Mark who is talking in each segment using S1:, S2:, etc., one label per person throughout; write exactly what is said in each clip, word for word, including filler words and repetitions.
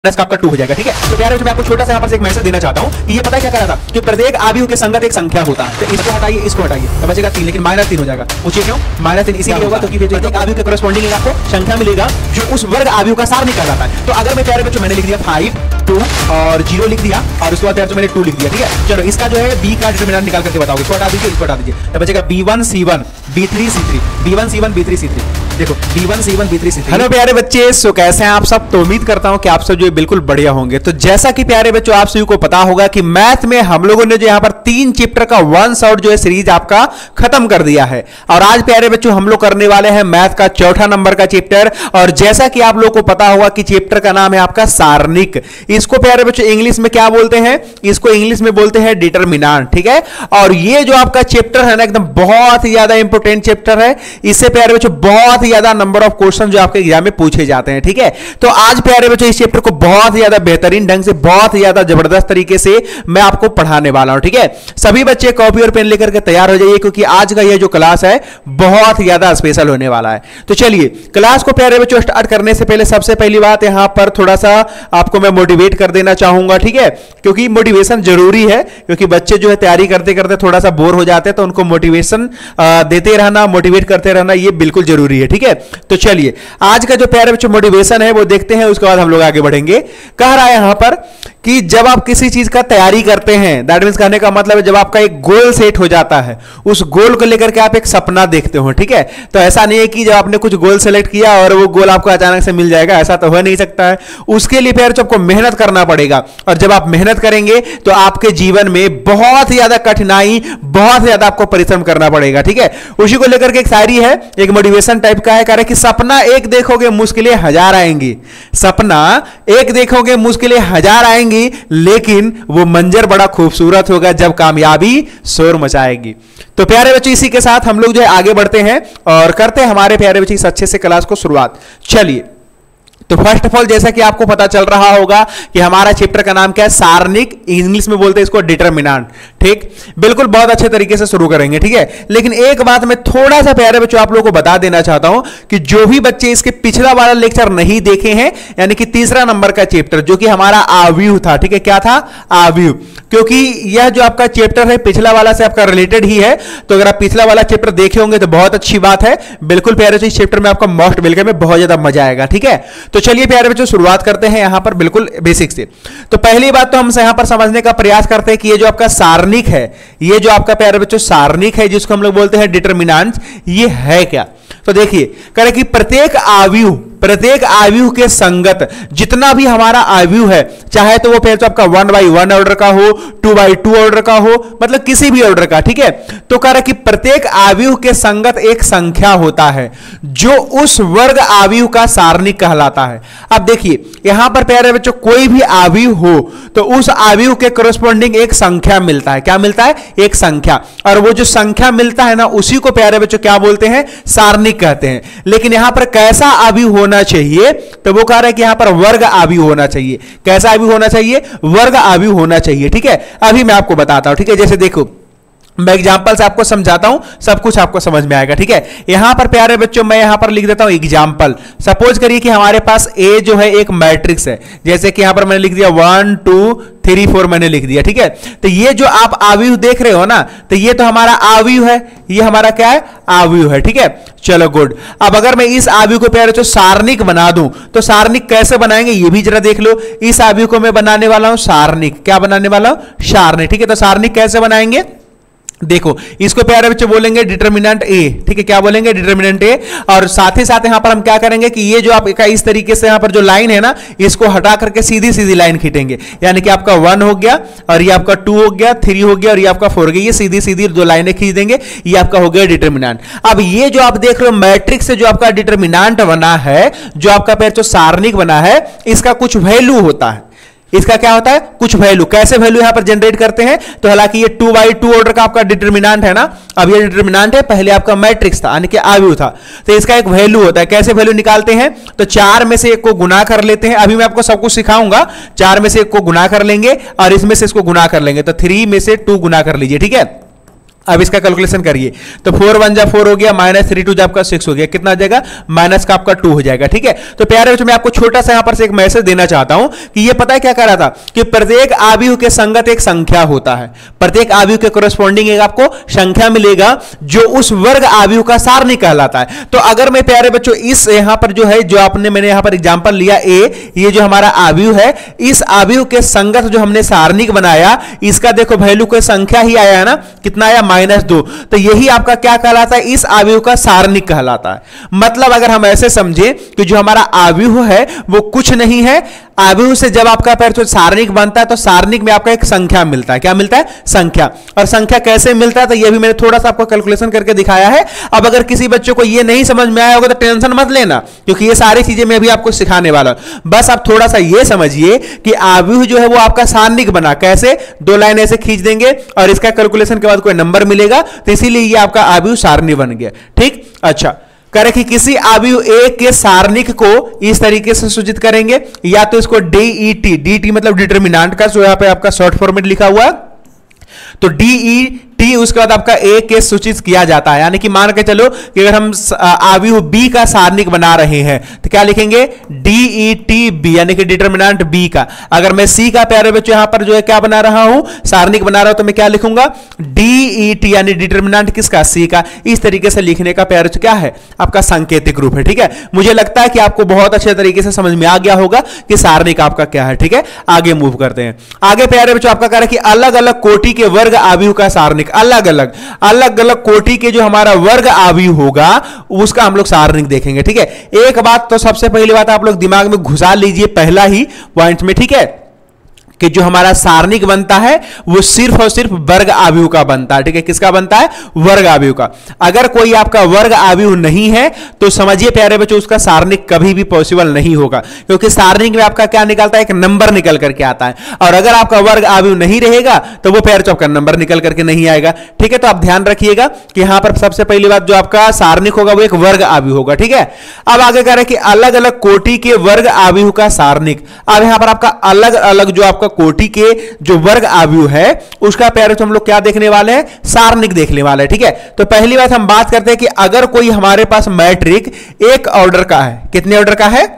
S1: Plus का आपका to हो जाएगा। ठीक है, तो प्यारे बच्चों मैं आपको छोटा सा यहाँ पर एक मैसेज देना चाहता हूँ कि ये पता है क्या कर रहा था कि प्रत्येक आयु के संगत एक संख्या होता है, तो इसको हटाइए इसको हटाइए तो बचेगा तीन, लेकिन माइनस तीन हो जाएगा। पूछिए क्यों माइनस तीन? इसीलिए होगा क्योंकि प्रत्येक आयु के करस्पॉन्डिंग आपको संख्या मिलेगा जो उस वर्ग आयु का सार निकल जाता है। तो अगर मैं प्यारे बच्चों मैंने लिख दिया फाइव टू और जीरो लिख दिया और उसके बाद प्यारे मैंने टू लिख दिया। ठीक है, चलो इसका जो है बी का डिटरमिनेंट निकाल करके बताओगे, इसको हटा दीजिए इसको हटा दीजिए, तो बचेगा बी वन सी वन बी थ्री सी थ्री बी वन सी वन बी थ्री सी थ्री। देखो बी वन सी वन बी थ्री सी थ्री।
S2: हेलो प्यारे बच्चे, सो कैसे हैं आप सब? तो उम्मीद करता हूं कि आप सब जो है बिल्कुल बढ़िया होंगे। तो जैसा कि प्यारे बच्चों आप सभी को पता होगा कि मैथ में हम लोगों ने जो यहां पर तीन चैप्टर का वन शॉट जो है सीरीज आपका खत्म कर दिया है और आज प्यारे बच्चों हम लोग करने वाले हैं मैथ का चौथा नंबर का चैप्टर। और जैसा कि आप लोग को पता होगा कि चैप्टर का नाम है आपका सारणिक। इसको प्यारे बच्चों इंग्लिश में क्या बोलते हैं? इसको इंग्लिश में बोलते हैं डिटरमिनेंट। ठीक है, और ये जो आपका चैप्टर है ना एकदम बहुत ही ज्यादा इंपॉर्टेंट चैप्टर है। इससे प्यारे बच्चों बहुत ही ज्यादा नंबर ऑफ क्वेश्चन जो आपके एग्जाम में पूछे जाते हैं। ठीक है, तो आज प्यारे बच्चों इस चैप्टर को बहुत ही ज्यादा बेहतरीन ढंग से बहुत ही ज्यादा जबरदस्त तरीके से मैं आपको पढ़ाने वाला हूं। ठीक है, सभी बच्चे कॉपी और पेन लेकर के तैयार हो जाइए क्योंकि आज का यह जो क्लास है बहुत ही ज्यादा स्पेशल होने वाला है। तो चलिए क्लास को प्यारे बच्चों स्टार्ट करने से पहले सबसे पहली बात यहां पर थोड़ा सा आपको मैं मोटिवेट कर देना चाहूंगा। ठीक है, क्योंकि मोटिवेशन जरूरी है, क्योंकि बच्चे जो है तैयारी करते करते थोड़ा सा बोर हो जाते हैं, तो उनको मोटिवेशन देते रहना, मोटिवेट करते रहना ये बिल्कुल जरूरी है। ठीक है, तो चलिए आज का जो प्यारे बच्चों मोटिवेशन है वो देखते हैं, उसके बाद हम लोग आगे बढ़ेंगे। कह रहा है यहां पर कि जब आप किसी चीज का तैयारी करते हैं, दैट मींस कहने का मतलब है जब आपका एक गोल सेट हो जाता है, उस गोल को लेकर के आप एक सपना देखते हो। ठीक है, तो ऐसा नहीं है कि जब आपने कुछ गोल सेलेक्ट किया और वो गोल आपको अचानक से मिल जाएगा, ऐसा तो हो नहीं सकता है। उसके लिए फिर आपको मेहनत करना पड़ेगा और जब आप मेहनत करेंगे तो आपके जीवन में बहुत ही ज्यादा कठिनाई, बहुत ही ज्यादा आपको परिश्रम करना पड़ेगा। ठीक है, उसी को लेकर के एक शायरी है, एक मोटिवेशन टाइप का है, कह रहा है कि सपना एक देखोगे मुश्किलें हजार आएंगी, सपना एक देखोगे मुश्किलें हजार आएंगी, लेकिन वो मंजर बड़ा खूबसूरत होगा जब कामयाबी शोर मचाएगी। तो प्यारे बच्चों इसी के साथ हम लोग जो है आगे बढ़ते हैं और करते हैं हमारे प्यारे बच्चे इस अच्छे से क्लास को शुरुआत। चलिए, तो फर्स्ट ऑफ ऑल जैसा कि आपको पता चल रहा होगा कि हमारा चैप्टर का नाम क्या है? सारणिक। इंग्लिश में बोलते हैं इसको डिटरमिनेंट। ठीक, बिल्कुल बहुत अच्छे तरीके से शुरू करेंगे। ठीक है, लेकिन एक बात मैं थोड़ा सा प्यारे बच्चों आप लोगों को बता देना चाहता हूं कि जो भी बच्चे इसके पिछला वाला लेक्चर नहीं देखे हैं, यानी कि तीसरा नंबर का चैप्टर जो कि हमारा आव्यूह था। ठीक है, क्या था? आव्यूह। क्योंकि यह जो आपका चैप्टर है पिछला वाला से आपका रिलेटेड ही है, तो अगर आप पिछला वाला चैप्टर देखे होंगे तो बहुत अच्छी बात है। बिल्कुल प्यारे बच्चों इस चैप्टर में आपका मोस्ट वेलकम है, बहुत ज्यादा मजा आएगा। ठीक है, तो चलिए प्यारे बच्चों शुरुआत करते हैं यहां पर बिल्कुल बेसिक से। तो पहली बात तो हम यहां पर समझने का प्रयास करते हैं कि ये जो आपका सारणिक है, ये जो आपका प्यारे बच्चों सारणिक है जिसको हम लोग बोलते हैं डिटरमिनेंट, ये है क्या? तो देखिए कह रहे कि प्रत्येक आयु प्रत्येक आयु के संगत जितना भी हमारा आयु है, चाहे तो वो फिर तो आपका वन बाई वन ऑर्डर का हो, टू बाई टू ऑर्डर का हो, मतलब किसी भी ऑर्डर का। ठीक है, तो कह रहा कि प्रत्येक आयु के संगत एक संख्या होता है जो उस वर्ग आयु का सारणिक कहलाता है। अब देखिए यहां पर प्यारे बच्चों कोई भी आयु हो तो उस आयु के करस्पॉन्डिंग एक संख्या मिलता है। क्या मिलता है? एक संख्या। और वो जो संख्या मिलता है ना उसी को प्यारे बच्चों क्या बोलते हैं? सारणिक कहते हैं। लेकिन यहां पर कैसा आयु होना चाहिए? तो वो कह रहा है कि यहां पर वर्ग आयु होना चाहिए। कैसा आयु होना चाहिए? वर्ग आयु होना चाहिए। ठीक है, अभी मैं आपको बताता हूं। ठीक है, जैसे देखो मैं एग्जांपल से आपको समझाता हूं, सब कुछ आपको समझ में आएगा। ठीक है, यहां पर प्यारे बच्चों मैं यहां पर लिख देता हूं एग्जांपल। सपोज करिए कि हमारे पास ए जो है एक मैट्रिक्स है, जैसे कि यहां पर मैंने लिख दिया वन टू थ्री फोर मैंने लिख दिया। ठीक है, तो ये जो आप आयु देख रहे हो ना, तो ये तो हमारा आयु है, ये हमारा क्या है? आयु है। ठीक है, चलो गुड। अब अगर मैं इस आयु को प्यारे बच्चों सारणिक बना दूं तो सारणिक कैसे बनाएंगे ये भी जरा देख लो। इस आयु को मैं बनाने वाला हूं सारणिक। क्या बनाने वाला हूं? सारणिक। ठीक है, तो सारणिक कैसे बनाएंगे? देखो इसको प्यारे बच्चे बोलेंगे डिटरमिनेंट ए। ठीक है, क्या बोलेंगे? Determinant A. और साथ ही साथ यहां पर हम क्या करेंगे कि ये जो आपका इस तरीके से यहां पर जो लाइन है ना, इसको हटा करके सीधी सीधी लाइन खींचेंगे, यानी कि आपका वन हो गया और ये आपका टू हो गया, थ्री हो गया और ये आपका फोर हो गया। ये सीधी सीधी दो लाइनें खींच देंगे, ये आपका हो गया डिटरमिनेंट। अब ये जो आप देख रहे हो मैट्रिक्स से जो आपका डिटरमिनेंट बना है, जो आपका प्यारे जो सारणिक बना है, इसका कुछ वैल्यू होता है। इसका क्या होता है? कुछ वैल्यू। कैसे वैल्यू यहां पर जनरेट करते हैं? तो हालांकि ये टू बाई टू ऑर्डर का आपका डिटरमिनेंट है ना, अब ये डिटरमिनेंट है, पहले आपका मैट्रिक्स था यानी कि आयु था, तो इसका एक वैल्यू होता है। कैसे वैल्यू निकालते हैं? तो चार में से एक को गुना कर लेते हैं। अभी मैं आपको सब कुछ सिखाऊंगा। चार में से एक को गुना कर लेंगे और इसमें से इसको गुना कर लेंगे, तो थ्री में से टू गुना कर लीजिए। ठीक है, अब इसका कैलकुलेशन करिए तो फोर वन जा फोर हो गया, माइनस थ्री टू जा आपका सिक्स हो गया, कितना आ जाएगा माइनस का आपका टू हो जाएगा। ठीक है, तो प्यारे बच्चों मैं आपको छोटा सा यहां पर से एक मैसेज देना चाहता हूं कि ये पता है क्या कह रहा था कि प्रत्येक आव्यूह के संगत एक संख्या होता है, प्रत्येक आव्यूह के कोरेस्पोंडिंग एक आपको संख्या मिलेगा जो उस वर्ग आव्यूह का सारणिक कहलाता है। तो अगर मैं प्यारे बच्चों इस यहां पर जो है जो आपने मैंने यहां पर एग्जांपल लिया ए, ये जो हमारा आव्यूह है, इस आव्यूह के संगत जो हमने सारणिक बनाया इसका देखो वैल्यू कोई संख्या ही आया है ना, कितना आया माइनस दो, तो यही आपका क्या कहलाता है, इस आव्यूह का सारणिक कहलाता है। मतलब अगर हम ऐसे समझे कि जो हमारा आव्यूह है वो कुछ नहीं है, आव्यूह से जब आपका पैर तो सारणिक बनता है तो सारणिक में आपका एक संख्या मिलता है, क्या मिलता है संख्या। और संख्या कैसे मिलता है तो ये भी मैंने थोड़ा सा आपको कैलकुलेशन करके दिखाया है। अब अगर किसी बच्चे को ये नहीं समझ में आया होगा तो टेंशन मत लेना, क्योंकि ये सारी चीजें मैं भी आपको सिखाने वाला हूं। बस आप थोड़ा सा ये समझिए कि आव्यूह जो है वो आपका सारणिक बना कैसे, दो लाइन ऐसे खींच देंगे और इसका कैलकुलेशन के बाद कोई नंबर मिलेगा, तो इसीलिए ये आपका आव्यूह सारणी बन गया। ठीक, अच्छा करें कि किसी आव्यूह ए के सारणिक को इस तरीके से सूचित करेंगे, या तो इसको डीईटी, डीटी मतलब डिटरमिनेंट का, जो यहां पे आपका शॉर्ट फॉर्म में लिखा हुआ है, तो डीईटी उसके बाद आपका ए के सूचित किया जाता है। यानी कि मान के चलो कि अगर हम आव्यूह बी का सारणिक बना रहे हैं तो क्या लिखेंगे डीईटी बी, यानी कि डिटरमिनेंट बी का। अगर मैं सी का प्यारे बच्चों यहां पर जो है क्या बना रहा हूं, सारणिक बना रहा हूं, तो मैं क्या लिखूंगा डीईटी, यानी डिटरमिनेंट किसका, सी का। इस तरीके से लिखने का प्यारे क्या है आपका सांकेतिक रूप है। ठीक है, मुझे लगता है कि आपको बहुत अच्छे तरीके से समझ में आ गया होगा कि सारणिक आपका क्या है। ठीक है, आगे मूव करते हैं। आगे प्यारे बच्चों आपका कह रहा है कि अलग अलग कोटि के वर्ग आव्यूह का सारणिक, अलग अलग अलग अलग कोटि के जो हमारा वर्ग आव्यूह होगा उसका हम लोग सारणिक देखेंगे। ठीक है, एक बात तो सबसे पहली बात आप लोग दिमाग में घुसा लीजिए पहला ही पॉइंट में, ठीक है, कि जो हमारा सारणिक बनता है वो सिर्फ और सिर्फ वर्ग आव्यूह का बनता है। ठीक है, किसका बनता है, वर्ग आव्यूह का। अगर कोई आपका वर्ग आव्यूह नहीं है तो समझिए प्यारे बच्चों उसका सारणिक कभी भी पॉसिबल नहीं होगा, क्योंकि सारणिक में आपका क्या निकलता है, एक नंबर निकल करके आता है। और अगर आपका वर्ग आव्यूह नहीं रहेगा तो वो प्यारे आपका नंबर निकल करके नहीं आएगा। ठीक है, तो आप ध्यान रखिएगा कि यहां पर सबसे पहली बात जो आपका सारणिक होगा वो एक वर्ग आव्यूह होगा। ठीक है, अब आगे कह रहे हैं कि अलग अलग कोटि के वर्ग आव्यूह का सारणिक। अब यहां पर आपका अलग अलग जो आपका कोटि के जो वर्ग आव्यूह है उसका प्यारे तो हम लोग क्या देखने वाले हैं, सारणिक देखने वाले हैं। ठीक है, तो पहली बात हम बात करते हैं कि अगर कोई हमारे पास मैट्रिक एक ऑर्डर का है, कितने ऑर्डर का है,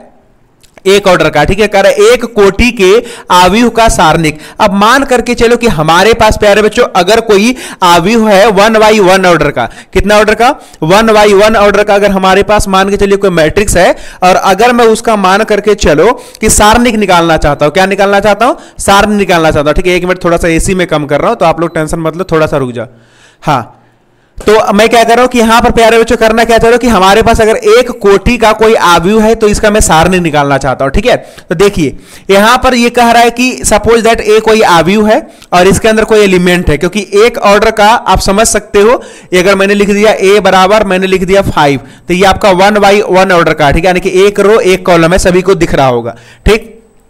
S2: एक ऑर्डर का। ठीक है, कह रहे एक कोटि के आव्यूह का सारणिक। अब मान करके चलो कि हमारे पास प्यारे बच्चों अगर कोई आव्यूह है वन बाई वन ऑर्डर का, कितना ऑर्डर का, वन बाई वन ऑर्डर का, अगर हमारे पास मान के चलिए कोई मैट्रिक्स है और अगर मैं उसका मान करके चलो कि सारणिक निकालना चाहता हूं, क्या निकालना चाहता हूं, सारणिक निकालना चाहता हूं। ठीक है, एक मिनट थोड़ा सा एसी में कम कर रहा हूं तो आप लोग टेंशन मतलब थोड़ा सा रुक जाओ। हाँ, तो मैं क्या कर रहा हूं कि यहां पर प्यारे बच्चों करना क्या चाह रहा हूं कि हमारे पास अगर एक कोटि का कोई आव्यूह है तो इसका मैं सारणिक निकालना चाहता हूं। ठीक है, तो देखिए यहां पर ये कह रहा है कि सपोज दैट ए कोई आव्यूह है और इसके अंदर कोई एलिमेंट है, क्योंकि एक ऑर्डर का आप समझ सकते हो, अगर मैंने लिख दिया ए बराबर मैंने लिख दिया फाइव तो ये आपका वन बाई वन ऑर्डर का। ठीक है, यानी कि एक रो एक कॉलम है, सभी को दिख रहा होगा। ठीक,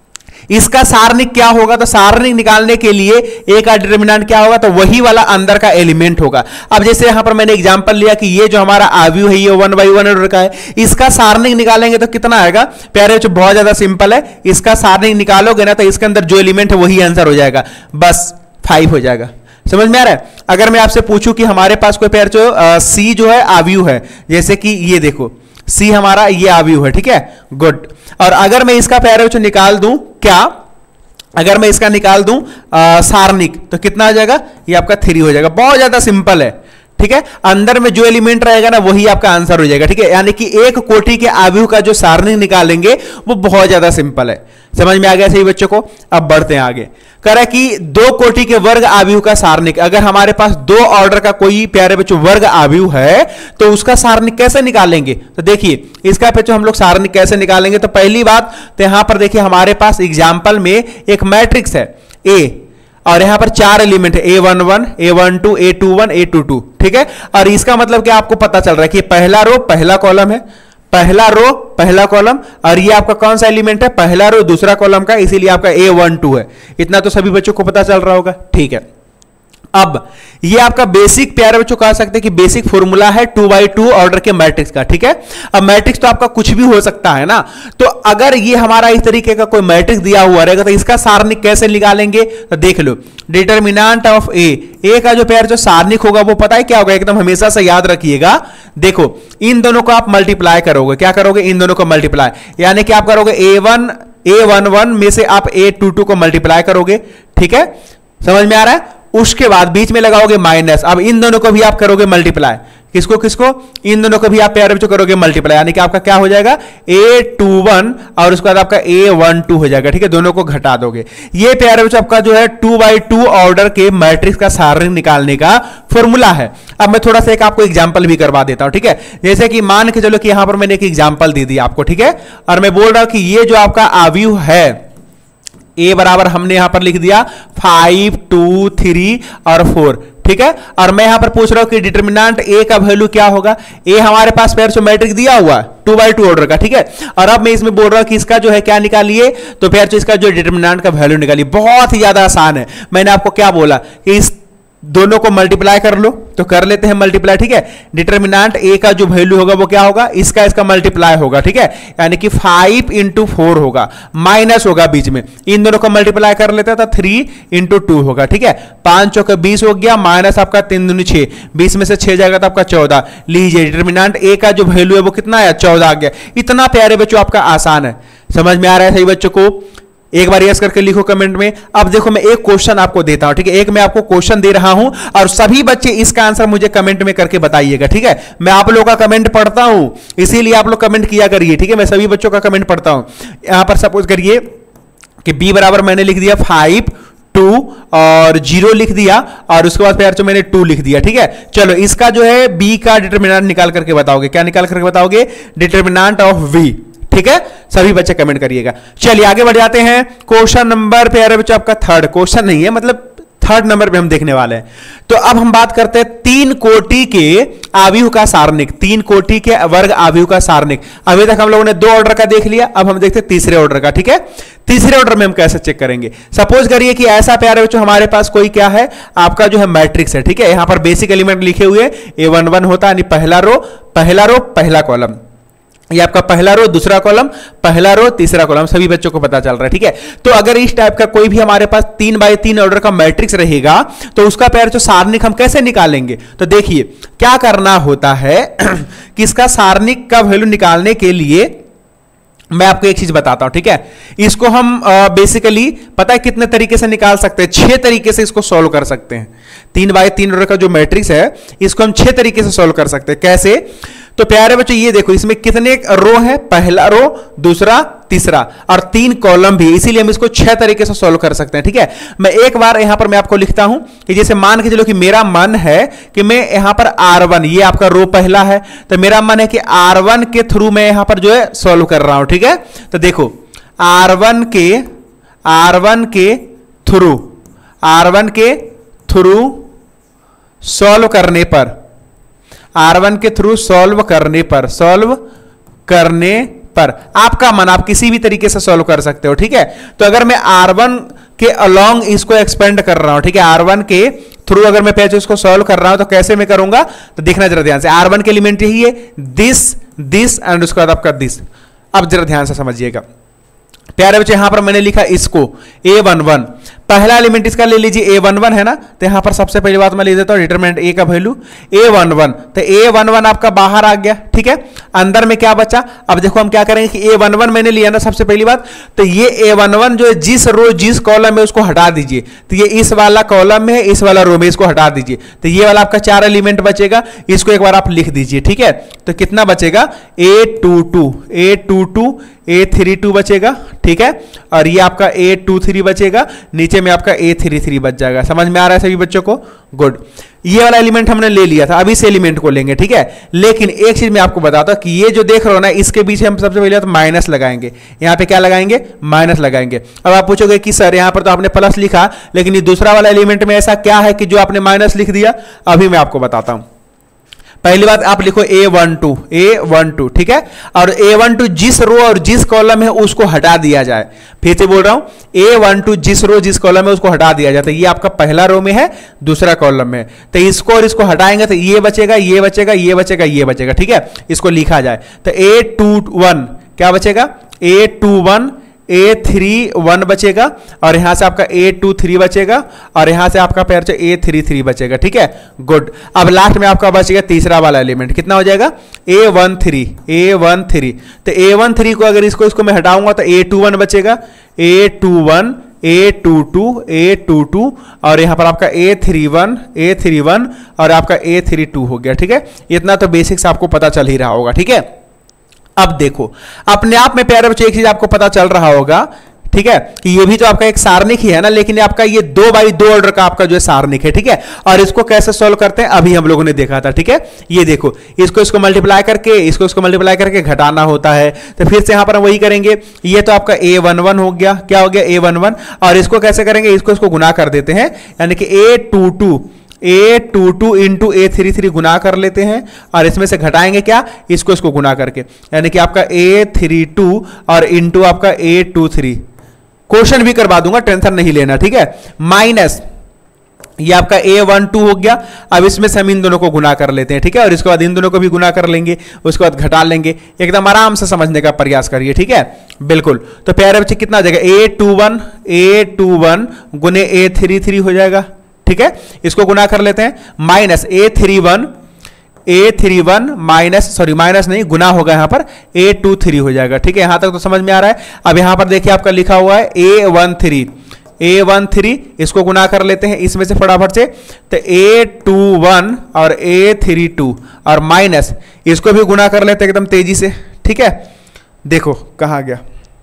S2: इसका सारणिक क्या होगा, तो सारणिक निकालने के लिए ए का डिटरमिनेंट क्या होगा, तो वही वाला अंदर का एलिमेंट होगा। अब जैसे यहां पर मैंने एग्जांपल लिया कि ये जो हमारा आव्यूह है ये वन बाई वन ऑर्डर का है, इसका सारणिक निकालेंगे तो कितना आएगा प्यारे बच्चों, बहुत ज्यादा सिंपल है। इसका सारणिक निकालोगे ना तो इसके अंदर जो एलिमेंट है वही आंसर हो जाएगा, बस फाइव हो जाएगा। समझ में आ रहा है। अगर मैं आपसे पूछूं कि हमारे पास कोई प्यारे बच्चों सी जो है आव्यूह है, जैसे कि ये देखो सी हमारा ये आव्यूह है। ठीक है, गुड। और अगर मैं इसका प्यारे बच्चों निकाल दूं क्या, अगर मैं इसका निकाल दूं सारणिक तो कितना आ जाएगा, ये आपका थ्री हो जाएगा। बहुत ज्यादा सिंपल है। ठीक है, अंदर में जो एलिमेंट रहेगा ना वही आपका आंसर हो जाएगा। ठीक है, यानी कि एक कोटि के आव्यूह का जो सारणिक निकालेंगे वो बहुत ज्यादा सिंपल है। समझ में आ गया सही बच्चों को। अब बढ़ते हैं आगे। कह रहा है कि दो कोटि के वर्ग आव्यूह का सारणिक, अगर हमारे पास दो ऑर्डर का कोई प्यारे बच्चों वर्ग आव्यूह है तो उसका सारणिक कैसे निकालेंगे, तो देखिए इसका बच्चों हम लोग सारणिक कैसे निकालेंगे। तो पहली बात तो यहां पर देखिए हमारे पास एग्जाम्पल में एक मैट्रिक्स है ए और यहां पर चार एलिमेंट है ए one one, A one two, A two one, A two two. ठीक है, और इसका मतलब क्या आपको पता चल रहा है कि पहला रो पहला कॉलम है, पहला रो पहला कॉलम, और ये आपका कौन सा एलिमेंट है, पहला रो दूसरा कॉलम का, इसीलिए आपका ए वन टू है। इतना तो सभी बच्चों को पता चल रहा होगा। ठीक है, अब ये आपका बेसिक प्यारे बच्चों कह सकते हैं कि बेसिक फॉर्मूला है टू बाई टू ऑर्डर के मैट्रिक्स का, ठीक है। अब मैट्रिक्स तो आपका कुछ भी हो सकता है ना, तो अगर ये हमारा इस तरीके का कोई मैट्रिक्स दिया हुआ रहेगा तो इसका सारणिक कैसे निकालेंगे, तो देख लो डिटरमिनेंट ऑफ ए, ए का जो प्यारे जो सारणिक होगा वो पता है क्या होगा, एकदम हमेशा से याद रखिएगा। देखो इन दोनों को आप मल्टीप्लाई करोगे, क्या करोगे, इन दोनों को मल्टीप्लाई, यानी कि आप करोगे A one A one one में से आप ए टू टू को मल्टीप्लाई करोगे, ठीक है, समझ में आ रहा है। उसके बाद बीच में लगाओगे माइनस, अब इन दोनों को भी आप करोगे मल्टीप्लाई, किसको किसको, इन दोनों को भी आप प्यारे बच्चों करोगे मल्टीप्लाई, यानी कि आपका क्या हो जाएगा ए टू वन और उसके बाद आपका ए वन टू हो जाएगा, ठीक है, दोनों को घटा दोगे। ये प्यारे बच्चों आपका जो है टू बाई टू ऑर्डर के मैट्रिक्स का सारणिक निकालने का फॉर्मूला है। अब मैं थोड़ा सा एक आपको एग्जांपल भी करवा देता हूं, ठीक है। जैसे कि मान के चलो कि यहां पर मैंने एक एग्जांपल दे दी आपको, ठीक है, और मैं बोल रहा हूं कि ये जो आपका अवयव है ए बराबर हमने यहां पर लिख दिया फाइव टू थ्री और फोर, ठीक है, और मैं यहां पर पूछ रहा हूं कि डिटरमिनेंट ए का वैल्यू क्या होगा। ए हमारे पास पैर जो मैट्रिक्स दिया हुआ है टू बाई टू ऑर्डर का, ठीक है, और अब मैं इसमें बोल रहा हूं कि इसका जो है क्या निकालिए, तो पैर जो इसका जो डिटरमिनेंट का वैल्यू निकालिए। बहुत ही ज्यादा आसान है, मैंने आपको क्या बोला कि इस दोनों को मल्टीप्लाई कर लो, तो कर लेते हैं मल्टीप्लाई, ठीक है। डिटरमिनेंट ए का जो वैल्यू होगा वो क्या होगा, इसका इसका मल्टीप्लाई होगा, ठीक है, यानी कि फाइव इंटू फोर होगा, माइनस होगा बीच में, इन दोनों को मल्टीप्लाई कर लेते हैं तो थ्री इंटू टू होगा, ठीक है, पांच चौके बीस हो गया, माइनस आपका तीन दूनी छह, बीस में से छह जाएगा तो आपका चौदह। लीजिए डिटरमिनेंट ए का जो वैल्यू है वो कितना है, चौदह आ गया। इतना प्यारे बच्चों आपका आसान है, समझ में आ रहा है सही बच्चों को, एक बार यस करके लिखो कमेंट में। अब देखो मैं एक क्वेश्चन आपको देता हूं, ठीक है, एक मैं आपको क्वेश्चन दे रहा हूं और सभी बच्चे इसका आंसर मुझे कमेंट में करके बताइएगा, ठीक है। मैं आप लोगों का कमेंट पढ़ता हूं, इसीलिए आप लोग कमेंट किया करिए, ठीक है, मैं सभी बच्चों का कमेंट पढ़ता हूं। यहां पर सपोज करिए कि बी बराबर मैंने लिख दिया फाइव टू और जीरो लिख दिया और उसके बाद फिर मैंने टू लिख दिया, ठीक है। चलो इसका जो है बी का डिटरमिनेंट निकाल करके बताओगे, क्या निकाल करके बताओगे, डिटरमिनेंट ऑफ वी, ठीक है, सभी बच्चे कमेंट करिएगा। चलिए आगे बढ़ जाते हैं। क्वेश्चन नंबर प्यारे बच्चों आपका थर्ड, क्वेश्चन नहीं है मतलब थर्ड नंबर पे हम देखने वाले हैं। तो अब हम बात करते हैं तीन कोटि के आव्यूह का सारणिक, तीन कोटि के वर्ग आव्यूह का सारणिक। अभी तक हम लोगों ने दो ऑर्डर का देख लिया, अब हम देखते हैं तीसरे ऑर्डर का, ठीक है। तीसरे ऑर्डर में हम कैसे चेक करेंगे, सपोज करिए कि ऐसा प्यारे बच्चों हमारे पास कोई क्या है, आपका जो है मैट्रिक्स है, ठीक है, यहां पर बेसिक एलिमेंट लिखे हुए ए वन वन होता है, यानी पहला रो पहला रो पहला कॉलम, ये आपका पहला रो दूसरा कॉलम, पहला रो तीसरा कॉलम, सभी बच्चों को पता चल रहा है, ठीक है। तो अगर इस टाइप का कोई भी हमारे पास तीन बाय तीन ऑर्डर का मैट्रिक्स रहेगा तो उसका प्यारे जो सारणिक हम कैसे निकालेंगे, तो देखिए क्या करना होता है कि इसका सारणिक का वैल्यू निकालने के लिए मैं आपको एक चीज बताता हूं, ठीक है। इसको हम बेसिकली पता है कितने तरीके से निकाल सकते हैं, छह तरीके से इसको सॉल्व कर सकते हैं। तीन बाय तीन ऑर्डर का जो मैट्रिक्स है इसको हम छह तरीके से सॉल्व कर सकते हैं। कैसे, तो प्यारे बच्चों ये देखो इसमें कितने रो है, पहला रो दूसरा तीसरा और तीन कॉलम भी, इसीलिए हम इसको छह तरीके से सॉल्व कर सकते हैं, ठीक है। मैं एक बार यहां पर मैं आपको लिखता हूं कि जैसे मान के चलो कि मेरा मन है कि मैं यहां पर आर वन, ये आपका रो पहला है, तो मेरा मन है कि आर वन के थ्रू मैं यहां पर जो है सॉल्व कर रहा हूं, ठीक है। तो देखो आर वन के आर वन के थ्रू आर वन के थ्रू सॉल्व करने पर आर वन के थ्रू सॉल्व करने पर सॉल्व करने पर आपका मन, आप किसी भी तरीके से सॉल्व कर सकते हो, ठीक है। तो अगर मैं आर वन के अलोंग इसको एक्सपेंड कर रहा हूं, ठीक है, आर वन के थ्रू अगर मैं पैच इसको सॉल्व कर रहा हूं तो कैसे मैं करूंगा, तो देखना जरा ध्यान से। आर वन के एलिमेंट यही है दिस दिस एंड उसके बाद आपका दिस। अब जरा ध्यान से समझिएगा प्यारे बच्चे, यहां पर मैंने लिखा इसको ए वन वन, पहला एलिमेंट इसका ले लीजिए ए वन वन है ना, तो यहां पर सबसे पहली बात मैं ले देता हूं डिटरमिनेंट ए का वैल्यू ए वन वन, तो ए वन वन आपका बाहर आ गया, ठीक है। अंदर में क्या बचा, अब देखो हम क्या करेंगे कि ए वन वन मैंने लिया ना सबसे पहली बात, तो ये ए वन वन जो है जिस रो जिस कॉलम में उसको हटा दीजिए, तो ये इस वाला कॉलम में है, इस वाला रो में इसको हटा दीजिए, तो ये वाला आपका चार एलिमेंट बचेगा, इसको एक बार आप लिख दीजिए, ठीक है। तो कितना बचेगा A two two A two two A three two बचेगा, ठीक है, और ये आपका ए टू थ्री बचेगा, नीचे में आपका ए थ्री थ्री बच जाएगा। समझ में आ रहा है सभी बच्चों को, गुड। ये वाला एलिमेंट हमने ले लिया था, अब इस एलिमेंट को लेंगे, ठीक है। लेकिन एक चीज मैं आपको बताता हूं कि ये जो देख रहे हो ना इसके बीच हम सबसे पहले तो माइनस लगाएंगे, यहां पे क्या लगाएंगे, माइनस लगाएंगे। अब आप पूछोगे कि सर यहां पर तो आपने प्लस लिखा, लेकिन ये दूसरा वाला एलिमेंट में ऐसा क्या है कि जो आपने माइनस लिख दिया, अभी मैं आपको बताता हूं। पहली बात आप लिखो A one two, A one two, ठीक है, और ए वन टू जिस रो और जिस कॉलम है उसको हटा दिया जाए। फिर से बोल रहा हूं, ए वन टू जिस रो जिस कॉलम है उसको हटा दिया जाता है। ये आपका पहला रो में है, दूसरा कॉलम में, तो इसको और इसको हटाएंगे तो ये बचेगा, ये बचेगा, ये बचेगा, ये बचेगा, ठीक है। इसको लिखा जाए तो ए टू वन क्या बचेगा, A two one, A three one बचेगा, और यहां से आपका ए टू थ्री बचेगा, और यहां से आपका पैर ए थ्री थ्री बचेगा, ठीक है, गुड। अब लास्ट में आपका बचेगा तीसरा वाला एलिमेंट, कितना हो जाएगा, A one three, A one three, तो ए वन थ्री को अगर इसको इसको मैं हटाऊंगा तो ए टू वन बचेगा, A two one, A two two, A two two, और यहां पर आपका A three one, A three one, और आपका ए थ्री टू हो गया, ठीक है। इतना तो बेसिक्स आपको पता चल ही रहा होगा, ठीक है। अब देखो अपने आप में प्यारे बच्चों एक चीज आपको पता चल रहा होगा, ठीक है, कि ये भी तो आपका एक सारणिक ही है ना, लेकिन आपका ये दो बाई दो ऑर्डर का आपका जो है सारणिक है, ठीक है। और इसको कैसे सॉल्व करते हैं अभी हम लोगों ने देखा था, ठीक है। ये देखो इसको इसको मल्टीप्लाई करके इसको इसको मल्टीप्लाई करके घटाना होता है, तो फिर से यहां पर हम वही करेंगे। ये तो आपका ए वन वन हो गया, क्या हो गया, ए वन वन, और इसको कैसे करेंगे, इसको इसको गुना कर देते हैं, यानी कि A two two, A two two into A three three गुना कर लेते हैं, और इसमें से घटाएंगे क्या, इसको इसको गुना करके, यानी कि आपका ए थ्री टू और इंटू आपका ए टू थ्री। क्वेश्चन भी करवा दूंगा, टेंशन नहीं लेना, ठीक है। माइनस ये आपका ए वन टू हो गया। अब इसमें से हम इन दोनों को गुना कर लेते हैं, ठीक है, और इसके बाद इन दोनों को भी गुना कर लेंगे, उसके बाद घटा लेंगे। एकदम आराम से समझने का प्रयास करिए, ठीक है, बिल्कुल। तो प्यारे बच्चे कितना आ जाएगा, a two one, A two one गुने ए थ्री थ्री हो जाएगा, ठीक है। इसको गुना कर लेते हैं, minus a three one, A three one minus sorry minus नहीं गुना होगा यहां पर ए टू थ्री हो जाएगा, ठीक है। यहां तक तो समझ में आ रहा है। अब यहां पर देखिए आपका लिखा हुआ है ए वन थ्री, ए वन थ्री, इसको गुना कर लेते हैं इसमें से फटाफट से, तो ए टू वन और ए थ्री टू, और माइनस इसको भी गुना कर लेते हैं एकदम तेजी से, ठीक है। देखो कहां गया,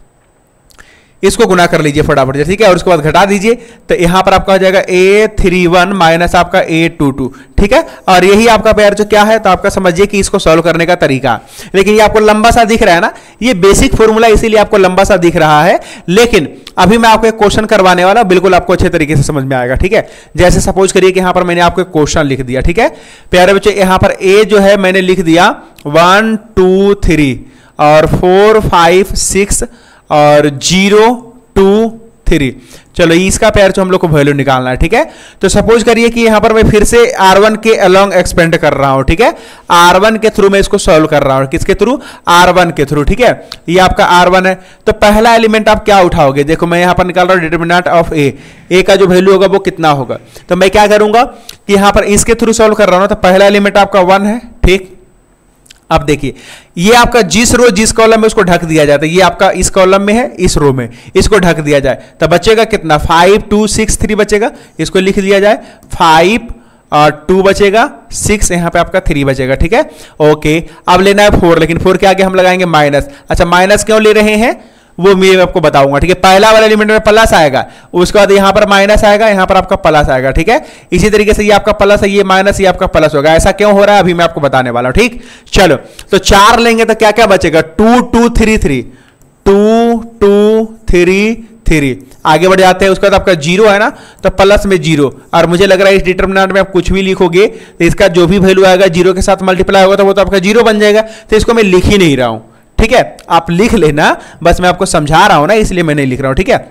S2: इसको गुना कर लीजिए फटाफट से, ठीक है, और उसके बाद घटा दीजिए, तो यहां पर आपका हो जाएगा ए थ्री वन माइनस आपका ए टू टू, ठीक है। और यही आपका पैर जो क्या है, तो आपका समझिए कि इसको सॉल्व करने का तरीका। लेकिन ये आपको लंबा सा दिख रहा है ना, ये बेसिक फॉर्मूला इसीलिए आपको लंबा सा दिख रहा है, लेकिन अभी मैं आपको एक क्वेश्चन करवाने वाला, बिल्कुल आपको अच्छे तरीके से समझ में आएगा, ठीक है। जैसे सपोज करिए कि यहां पर मैंने आपको एक क्वेश्चन लिख दिया, ठीक है प्यारे बच्चे, यहां पर ए जो है मैंने लिख दिया वन टू थ्री और फोर फाइव सिक्स और जीरो टू थ्री। चलो इसका पैर जो हम लोग को वैल्यू निकालना है, ठीक है। तो सपोज करिए कि यहां पर मैं फिर से आर वन के अलोंग एक्सपेंड कर रहा हूं, ठीक है, आर वन के थ्रू मैं इसको सॉल्व कर रहा हूं, किसके थ्रू, आर वन के थ्रू, ठीक है। ये आपका आर वन है, तो पहला एलिमेंट आप क्या उठाओगे, देखो मैं यहां पर निकाल रहा हूं डिटरमिनेंट ऑफ ए, ए का जो वैल्यू होगा वो कितना होगा, तो मैं क्या करूंगा कि यहां पर इसके थ्रू सॉल्व कर रहा हूं, तो पहला एलिमेंट आपका वन है, ठीक। अब देखिए ये आपका जिस रो जिस कॉलम में उसको ढक दिया जाता है, ये आपका इस कॉलम में है, इस रो में इसको ढक दिया जाए, तो बचेगा कितना, फाइव टू सिक्स थ्री बचेगा, इसको लिख दिया जाए, फाइव और टू बचेगा, सिक्स यहाँ पे आपका थ्री बचेगा, ठीक है। ओके अब लेना है फोर, लेकिन फोर के आगे हम लगाएंगे माइनस। अच्छा माइनस क्यों ले रहे हैं वो मैं आपको बताऊंगा, ठीक है। पहला वाला एलिमेंट में प्लस आएगा, उसके बाद यहां पर माइनस आएगा, यहां पर आपका प्लस आएगा, ठीक है। इसी तरीके से ये आपका प्लस है, ये माइनस, ये आपका प्लस होगा। ऐसा क्यों हो रहा है अभी मैं आपको बताने वाला हूं, ठीक। चलो तो चार लेंगे तो क्या क्या बचेगा, two two three three, two two three three, आगे बढ़ जाते हैं। उसके बाद आपका जीरो है ना, तो प्लस में जीरो, और मुझे लग रहा है इस डिटरमिनेंट में आप कुछ भी लिखोगे तो इसका जो भी वैल्यू आएगा जीरो के साथ मल्टीप्लाई होगा तो वो तो आपका जीरो बन जाएगा, तो इसको मैं लिख ही नहीं रहा हूं, ठीक है। आप लिख लेना, बस मैं आपको समझा रहा हूं ना, इसलिए मैं नहीं लिख रहा हूं, ठीक है।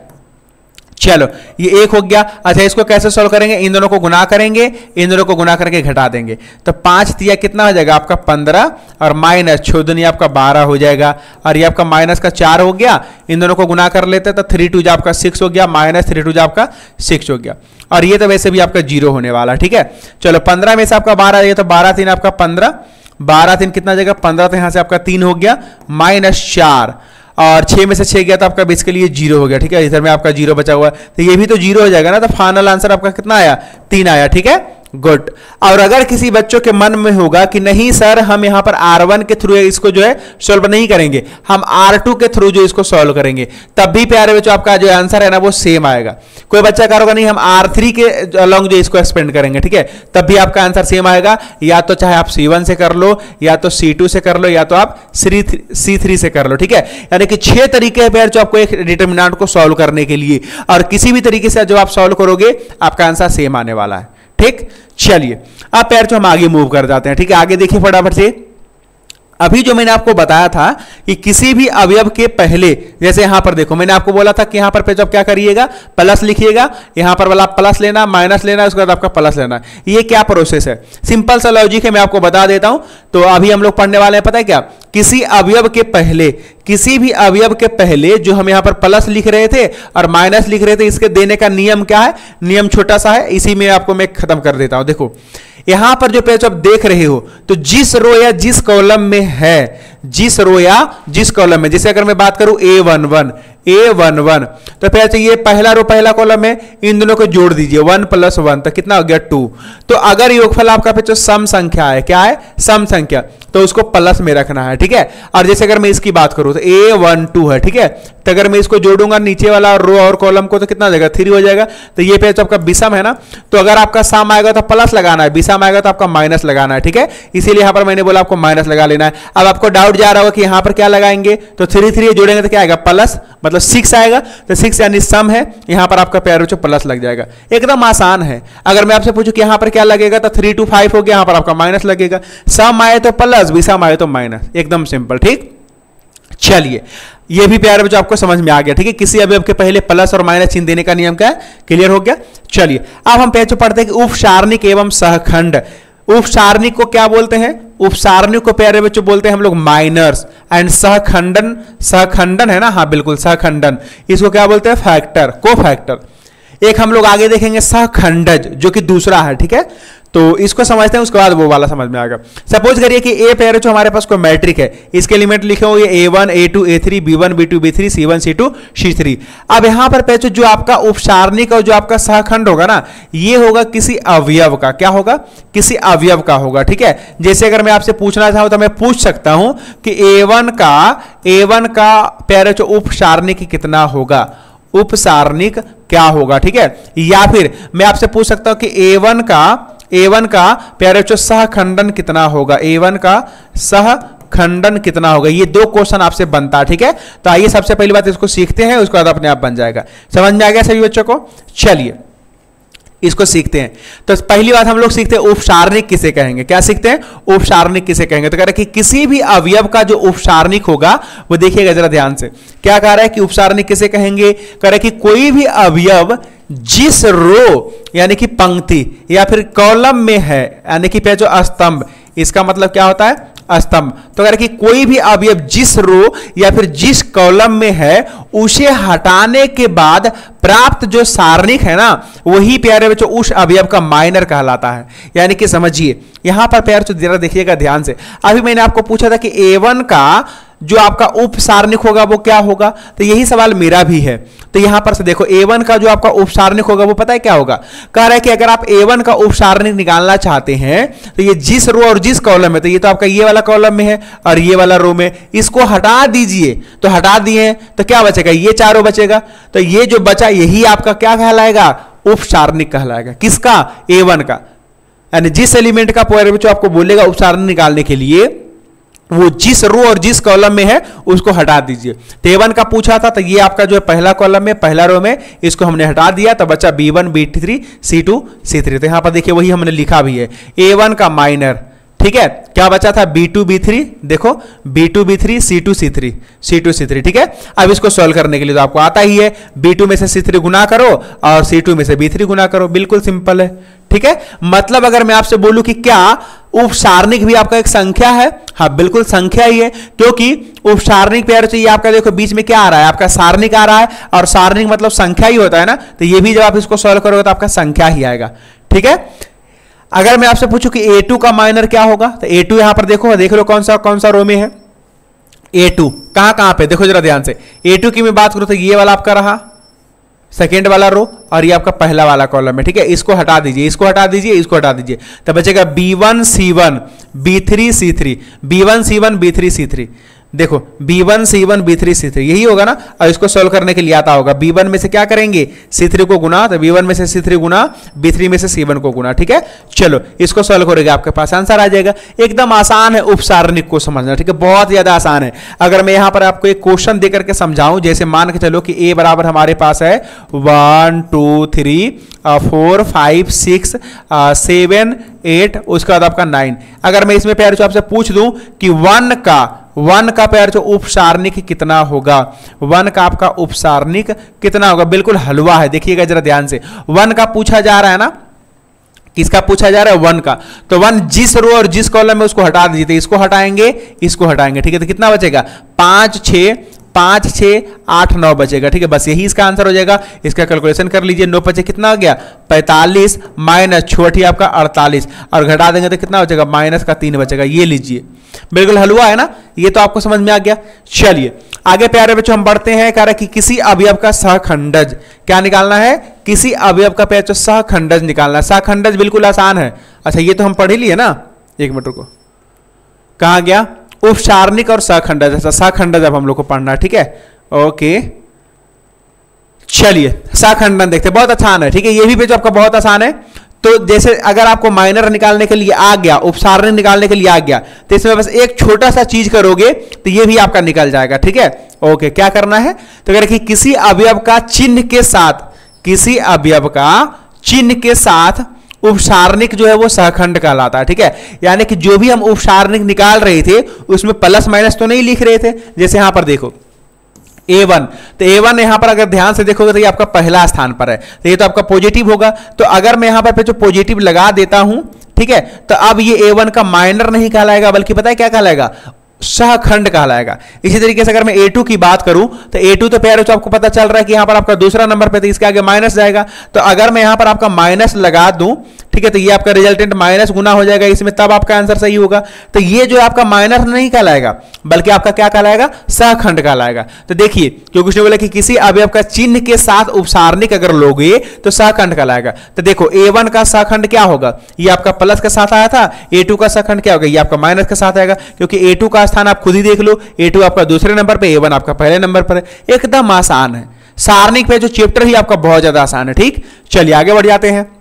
S2: चलो ये एक हो गया। अच्छा इसको कैसे सॉल्व करेंगे, इन दोनों को गुना करेंगे, इन दोनों को गुना करके घटा देंगे, तो पांच तिया कितना हो जाएगा आपका पंद्रह, और माइनस छह आपका बारह हो जाएगा, और ये आपका माइनस का चार हो गया। इन दोनों को गुना कर लेते तो थ्री टू आपका सिक्स हो गया, माइनस थ्री टू आपका सिक्स हो गया, और ये तो वैसे भी आपका जीरो होने वाला, ठीक है। चलो पंद्रह में से आपका बारह, ये तो बारह तीन आपका पंद्रह, बारह तीन कितना जाएगा पंद्रह, तो यहां से आपका तीन हो गया, माइनस चार, और छह में से छह गया तो आपका बेसिकली ये जीरो हो गया, ठीक है। इधर में आपका जीरो बचा हुआ है, तो ये भी तो जीरो हो जाएगा ना, तो फाइनल आंसर आपका कितना आया, तीन आया, ठीक है, गुड। और अगर किसी बच्चों के मन में होगा कि नहीं सर हम यहां पर आर वन के थ्रू इसको जो है सॉल्व नहीं करेंगे, हम आर टू के थ्रू जो इसको सॉल्व करेंगे, तब भी प्यारे बच्चों आपका जो आंसर है ना वो सेम आएगा। कोई बच्चा कह रहा नहीं हम आर थ्री के अलोंग जो इसको एक्सपेंड करेंगे, ठीक है, तब भी आपका आंसर सेम आएगा। या तो चाहे आप सी वन से कर लो, या तो सी टू से कर लो, या तो आप सी थ्री से कर लो, ठीक है। यानी कि छह तरीके हैं जो आपको एक डिटरमिनेंट को सॉल्व करने के लिए, और किसी भी तरीके से जब आप सॉल्व करोगे आपका आंसर सेम आने वाला है, ठीक, चलिए अब पैर जो हम आगे मूव कर जाते हैं। ठीक है, आगे देखिए फटाफट से। अभी जो मैंने आपको बताया था कि किसी भी अवयव के पहले, जैसे यहां पर देखो मैंने आपको बोला था कि यहां पर पे जब क्या करिएगा, प्लस लिखिएगा, यहां पर वाला प्लस लेना, माइनस लेना, उसके बाद आपका प्लस लेना। ये क्या प्रोसेस है, सिंपल सा लॉजिक है, मैं आपको बता देता हूं। तो अभी हम लोग पढ़ने वाले हैं, पता है क्या, किसी अवयव के पहले, किसी भी अवयव के पहले जो हम यहां पर प्लस लिख रहे थे और माइनस लिख रहे थे, इसके देने का नियम क्या है, नियम छोटा सा है, इसी में आपको मैं खत्म कर देता हूं। देखो यहां पर जो पेज आप देख रहे हो, तो जिस रो या जिस कॉलम में है, जिस रो या जिस कॉलम में, जैसे अगर मैं बात करूं a one one A one one, तो फिर ये पहला रो पहला कॉलम है, इन दोनों को जोड़ दीजिए, वन प्लस वन तो कितना हो गया टू। तो अगर योगफल आपका पे सम संख्या है, क्या है, सम संख्या, तो उसको प्लस में रखना है। ठीक है, और जैसे अगर मैं इसकी बात करूं तो ए वन टू है, ठीक है, तो अगर मैं इसको जोड़ूंगा नीचे वाला रो और कॉलम को, तो कितना हो जाएगा, थ्री हो जाएगा। तो ये पेज आपका विषम है ना, तो अगर आपका सम आएगा तो प्लस लगाना है, विषम आएगा तो आपका माइनस लगाना है। ठीक है, इसीलिए यहां पर मैंने बोला आपको माइनस लगा लेना है। अब आपको डाउट जा रहा होगा कि यहां पर क्या लगाएंगे, तो थ्री थ्री जोड़ेंगे तो क्या आएगा, प्लस, मतलब सिक्स आएगा, तो सिक्स यानी सम है, यहां पर आपका पैर जो प्लस लग जाएगा। एकदम आसान है। अगर मैं आपसे पूछूं कि यहां पर क्या लगेगा, तो थ्री टू फाइव हो गया, यहां पर आपका माइनस लगेगा, सम आए तो प्लस, विषम आए तो माइनस, एकदम सिंपल। ठीक, चलिए ये भी प्यारे बच्चों आपको समझ में आ गया। ठीक है, किसी अवयव के पहले प्लस और माइनस चिन्ह देने का नियम क्या है, क्लियर हो गया। चलिए अब हम पेज पढ़ते हैं कि उपसारणिक एवं सहखंड। उपसारणिक को क्या बोलते हैं, उपसारणिक को प्यारे बच्चों बोलते हैं हम लोग माइनर्स, एंड सहखंडन, सहखंडन है ना, हाँ बिल्कुल सहखंडन, इसको क्या बोलते हैं, फैक्टर, को फैक्टर। एक हम लोग आगे देखेंगे सहखंडज, जो कि दूसरा है। ठीक है, तो इसको समझते हैं, उसके बाद वो वाला समझ में आएगा। सपोज करिए कि ए पेयर जो हमारे पास कोई मैट्रिक है, इसके एलिमेंट लिखे हो ये a one A two A three B one b two b three c one c two c three. अब यहां पर पेयर जो आपका उपसारणिक और जो आपका सहखंड होगा ना, ये होगा किसी अवयव का, क्या होगा, किसी अवयव का होगा। ठीक है, जैसे अगर मैं आपसे पूछना चाहूं तो मैं पूछ सकता हूं कि ए वन का ए वन का पेयर जो उपसारणिक कितना होगा, उपसारणिक क्या होगा। ठीक है, या फिर मैं आपसे पूछ सकता हूं कि ए वन का ए वन का प्यारे बच्चों सहखंडन कितना होगा, ए वन का सहखंडन कितना होगा। ये दो क्वेश्चन आपसे बनता है। ठीक है, तो आइए सबसे पहली बात इसको सीखते हैं, उसके बाद अपने आप बन जाएगा। समझ में आ गया सभी बच्चों को, चलिए इसको सीखते हैं। तो पहली बात हम लोग सीखते हैं उपसारणिक किसे कहेंगे, क्या सीखते हैं, उपसारणिक किसे कहेंगे। तो कह रहा है कि किसी भी अवयव का जो उपसारणिक होगा, वो देखिएगा जरा ध्यान से, क्या कह रहा है कि उपसारणिक किसे कहेंगे, कह रहा है कि कोई भी अवयव जिस रो यानी कि पंक्ति या फिर कॉलम में है, यानी कि पे जो स्तंभ, इसका मतलब क्या होता है, स्तंभ। तो अगर कि कोई भी अवयव जिस रो या फिर जिस कॉलम में है, उसे हटाने के बाद प्राप्त जो सारणिक है ना, वही प्यारे बच्चों उस अवयव का माइनर कहलाता है। यानी कि समझिए यहां पर प्यारे जरा देखिएगा ध्यान से। अभी मैंने आपको पूछा था कि ए वन का जो आपका उपसारणिक होगा वो क्या होगा, तो यही सवाल मेरा भी है। तो यहां पर से देखो ए वन का जो आपका उपसारणिक होगा वो पता है क्या होगा, कह रहा है कि अगर आप ए वन का उपसारणिक निकालना चाहते हैं, तो ये जिस रो और जिस कॉलम में, तो ये तो आपका ये वाला कॉलम में है और ये वाला रो में, इसको हटा दीजिए। तो हटा दिए तो क्या बचेगा, ये चारों बचेगा। तो ये जो बचा यही आपका क्या कहलाएगा, उपसारणिक कहलाएगा। किसका, ए वन का। यानी जिस एलिमेंट का प्यारे बच्चों आपको बोलेगा उपसारणिक निकालने के लिए, वो जिस रो और जिस कॉलम में है उसको हटा दीजिए। तो ए वन का पूछा था, तो ये आपका जो है पहला कॉलम में, पहला रो में, इसको हमने हटा दिया, तो बचा b one B three c two c three. तो यहां पर देखिए वही हमने लिखा भी है, ए वन का माइनर। ठीक है, क्या बचा था, बी टू बी थ्री, देखो b two b three c two c three c two c three. ठीक है, अब इसको सॉल्व करने के लिए तो आपको आता ही है, बी टू में से सी थ्री गुना करो और सी टू में से बी थ्री गुना करो, बिल्कुल सिंपल है। ठीक है, मतलब अगर मैं आपसे बोलूं कि क्या उपसारणिक भी आपका एक संख्या है, हाँ बिल्कुल संख्या ही है, क्योंकि उपसारणिक प्यारे चाहिए आपका, देखो बीच में क्या आ रहा है, आपका सारणिक आ रहा है, और सारणिक मतलब संख्या ही होता है ना, तो ये भी जब आप इसको सॉल्व करोगे तो आपका संख्या ही आएगा। ठीक है, अगर मैं आपसे पूछूं कि ए टू का माइनर क्या होगा, तो ए टू यहां पर देखो, देख लो कौन सा कौन सा रो में है, ए टू कहां कहां पे, देखो जरा ध्यान से। ए टू की मैं बात करूं तो ये वाला आपका रहा सेकेंड वाला रो, और ये आपका पहला वाला कॉलम है। ठीक है, इसको हटा दीजिए, इसको हटा दीजिए, इसको हटा दीजिए, तो बचेगा बी वन सी वन बी थ्री सी थ्री बी वन सी वन बी थ्री सी थ्री देखो बी वन सी वन बी थ्री सी थ्री यही होगा ना, और इसको सोल्व करने के लिए आता होगा बी वन में से क्या करेंगे सी थ्री को गुना, तो बी वन में से सी थ्री गुना बी थ्री में से सी वन को गुना। ठीक है, चलो इसको सोल्व करोगे आपके पास आंसर आ जाएगा। एकदम आसान है उपसारणिक को समझना, ठीक है, बहुत ज्यादा आसान है। अगर मैं यहां पर आपको एक क्वेश्चन देकर के समझाऊं, जैसे मान के चलो कि ए बराबर हमारे पास है one two three four five six seven eight, उसके बाद आपका नाइन। अगर मैं इसमें प्यारे आपसे पूछ दूं कि वन का वन का प्यार जो उपसारणिक कितना होगा, वन का आपका उपसारणिक कितना होगा, बिल्कुल हलवा है। देखिएगा जरा ध्यान से, वन का पूछा जा रहा है ना, किसका पूछा जा रहा है, वन का। तो वन जिस रो और जिस कॉलम में उसको हटा दीजिए, इसको हटाएंगे इसको हटाएंगे, ठीक है, तो कितना बचेगा पांच छह पांच छह आठ नौ बचेगा। ठीक है, बस यही इसका आंसर हो जाएगा। इसका कैलकुलेशन कर लीजिए, नौ पचे कितना आ गया पैंतालीस माइनस छोटी आपका अड़तालीस, और घटा देंगे तो कितना बचेगा माइनस का तीन बचेगा। ये लीजिए, बिल्कुल हलवा है ना, ये तो आपको समझ में आ गया। चलिए आगे प्यारे बच्चों हम बढ़ते हैं। कह रहा है कि किसी अवयव का सहखंडज क्या निकालना है, किसी अवयव का प्यारे सहखंडज निकालना है। सहखंडज बिल्कुल आसान है। अच्छा ये तो हम पढ़ ही लिए ना, एक मिनट रुको, कहां गया उपसारणिक और सहखंडज। अच्छा सहखंडज अब हम लोग को पढ़ना है, ठीक है, ओके। चलिए सहखंडन देखते हैं, बहुत आसान है, ठीक है, ये भी पेज आपका बहुत आसान है। तो जैसे अगर आपको माइनर निकालने के लिए आ गया, उपसारणिक निकालने के लिए आ गया, तो इसमें बस एक छोटा सा चीज करोगे तो ये भी आपका निकल जाएगा। ठीक है, ओके, क्या करना है, तो अगर कि किसी अवयव का चिन्ह के साथ, किसी अवयव का चिन्ह के साथ उपसारणिक जो है वो सहखंड कहलाता है। ठीक है, यानी कि जो भी हम उपसारणिक निकाल रहे थे उसमें प्लस माइनस तो नहीं लिख रहे थे। जैसे यहां पर देखो ए वन, तो ए वन यहां पर अगर ध्यान से देखोगे तो ये आपका पहला स्थान पर है, तो ये तो आपका पॉजिटिव होगा। तो अगर मैं यहां पर जो पॉजिटिव लगा देता हूं, ठीक है, तो अब ये ए वन का माइनर नहीं कहलाएगा, बल्कि पता है क्या कहलाएगा, सहखंड कहलाएगा। इसी तरीके से अगर मैं ए टू की बात करूं तो ए टू तो प्यारे तो आपको पता चल रहा है कि यहां पर आपका दूसरा नंबर पे, तो इसके आगे माइनस जाएगा। तो अगर मैं यहां पर आपका माइनस लगा दूं, ठीक है, तो ये आपका रिजल्टेंट माइनस गुना हो जाएगा इसमें, तब आपका आंसर सही होगा। तो ये जो आपका माइनस नहीं कहलाएगा, बल्कि आपका क्या कहलाएगा, सहखंड कहलाएगा। तो देखिए क्योंकि उसने बोला कि किसी अवयव का चिन्ह के साथ उपसारणिक अगर लोगे तो सहखंड कहलाएगा। तो देखो ए वन का सहखंड क्या होगा, ये आपका प्लस के साथ आया था, ए टू का सहखंड क्या होगा, ये आपका माइनस के साथ आएगा, क्योंकि ए टू का स्थान आप खुद ही देख लो, ए टू आपका दूसरे नंबर पे, ए वन आपका पहले नंबर पर है। एकदम आसान है, सारणिक पे जो चैप्टर ही आपका बहुत ज्यादा आसान है। ठीक, चलिए आगे बढ़ जाते हैं।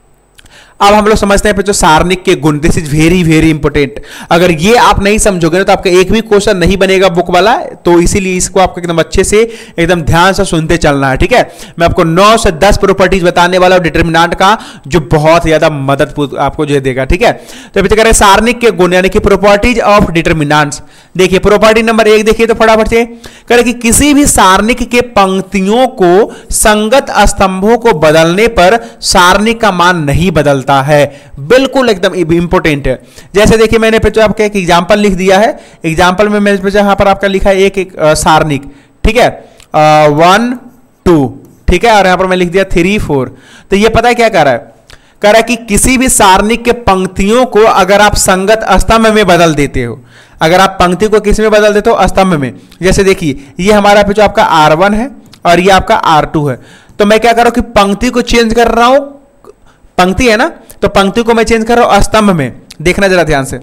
S2: अब हम लोग समझते हैं जो सारणिक के गुण, this is very very important. अगर ये आप नहीं समझोगे तो आपका एक भी क्वेश्चन नहीं बनेगा बुक वाला, तो इसीलिए इसको आपको एकदम अच्छे से एकदम ध्यान से सुनते चलना है। ठीक है, मैं आपको नौ से दस प्रॉपर्टीज बताने वाला हूं डिटरमिनेंट का, जो बहुत ज्यादा मदद आपको जो देगा। ठीक है, तो अभी तक सारणिक के गुण यानी कि प्रॉपर्टीज ऑफ डिटरमिनेंट्स। देखिए प्रॉपर्टी नंबर एक देखिए तो फटाफट से करें कि किसी भी सारणिक के पंक्तियों को संगत स्तंभों को बदलने पर सारणिक का मान नहीं बदलता है। बिल्कुल एकदम इंपॉर्टेंट है। जैसे देखिए मैंने पे आपका एक एग्जांपल लिख दिया है, एग्जांपल में मैंने यहां पर आपका लिखा है एक, एक सारणिक, ठीक है, वन टू, ठीक है, और यहां पर मैं लिख दिया थ्री फोर। तो ये पता है क्या कर रहा है, कह रहा है कि किसी भी सारणिक के पंक्तियों को अगर आप संगत स्तंभ में बदल देते हो, अगर आप पंक्ति को किस में बदल देते हो, स्तंभ में। जैसे देखिए ये हमारा पे जो आपका आर वन है और ये आपका आर टू है, तो मैं क्या कर रहा हूं कि पंक्ति को चेंज कर रहा हूं, पंक्ति है ना, तो पंक्ति को मैं चेंज कर रहा हूं स्तंभ में। देखना जरा ध्यान से,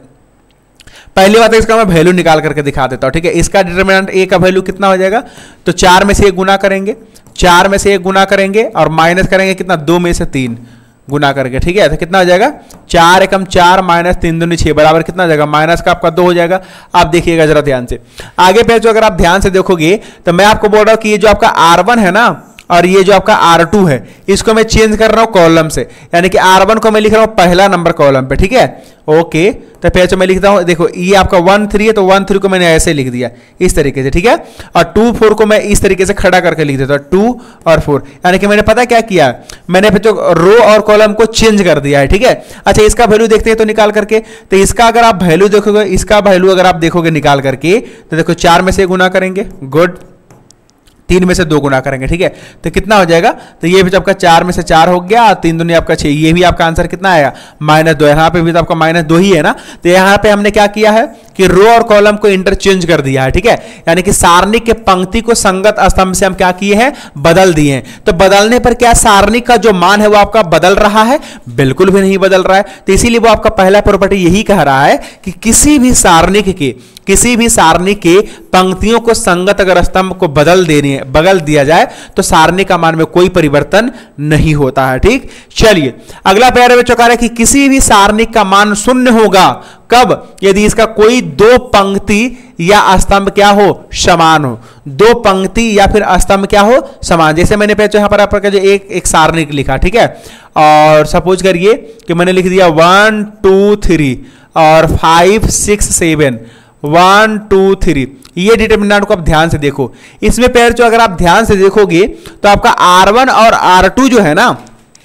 S2: पहली बात है इसका मैं वैल्यू निकाल करके दिखा देता हूं। ठीक है, इसका डिटरमिनेंट ए का वैल्यू कितना हो जाएगा, तो चार में से एक गुना करेंगे, चार में से एक गुना करेंगे और माइनस करेंगे कितना, दो में से तीन गुना करके। ठीक है, तो कितना हो जाएगा, चार एकम चार माइनस तीन दूनी छह बराबर कितना हो जाएगा, माइनस का आपका दो हो जाएगा। आप देखिएगा जरा ध्यान से आगे पे, जो अगर आप ध्यान से देखोगे तो मैं आपको बोल रहा हूं कि ये जो आपका आर वन है ना और ये जो आपका आर टू है, इसको मैं चेंज कर रहा हूं कॉलम से, यानी कि आर वन को मैं लिख रहा हूं पहला नंबर कॉलम पे। ठीक है, ओके, तो फिर मैं लिखता हूं, देखो ये आपका वन थ्री है तो वन थ्री को मैंने ऐसे लिख दिया इस तरीके से। ठीक है, और टू फोर को मैं इस तरीके से खड़ा करके लिख देता हूं, टू और फोर, यानी कि मैंने पता क्या किया, मैंने फिर जो रो और कॉलम को चेंज कर दिया है। ठीक है, अच्छा इसका वैल्यू देखते हैं तो निकाल करके, तो इसका अगर आप वैल्यू देखोगे, इसका वैल्यू अगर आप देखोगे निकाल करके, तो देखो चार में से गुना करेंगे, गुड, तीन में से दो गुना करेंगे। ठीक है, तो कितना हो जाएगा, तो ये भी आपका चार में से चार हो गया, तीन दूनी आपका छह, ये भी आपका आंसर कितना आएगा, माइनस दो। यहाँ पे भी तो आपका माइनस दो ही है ना, तो यहाँ पे हमने क्या किया है, कि रो और कॉलम को इंटरचेंज कर दिया है, ठीक है, यानी कि सारणिक के पंक्ति को संगत स्तंभ से हम क्या किए हैं, बदल दिए हैं। तो बदलने पर क्या सारणिक का जो मान है वो आपका बदल रहा है? बिल्कुल भी नहीं बदल रहा है। तो इसीलिए वो आपका पहला प्रॉपर्टी यही कह रहा है कि किसी भी सारणिक के किसी भी सारणिक के पंक्तियों को संगत अगर स्तंभ को बदल देने बदल दिया जाए तो सारणिक का मान में कोई परिवर्तन नहीं होता है। ठीक, चलिए अगला पैरा बच्चों कह रहा है कि किसी भी सारणिक का मान शून्य होगा कब? यदि इसका कोई दो पंक्ति या स्तंभ क्या हो, समान हो। दो पंक्ति या फिर स्तंभ क्या हो, समान। जैसे मैंने पहले यहां पर आपका जो एक एक सारणिक लिखा, ठीक है, और सपोज करिए कि मैंने लिख दिया वन टू थ्री और five six seven, one two three, ये डिटरमिनेंट को आप ध्यान से देखो। इसमें पैर जो अगर आप ध्यान से देखोगे तो आपका आर वन और आर टू जो है ना,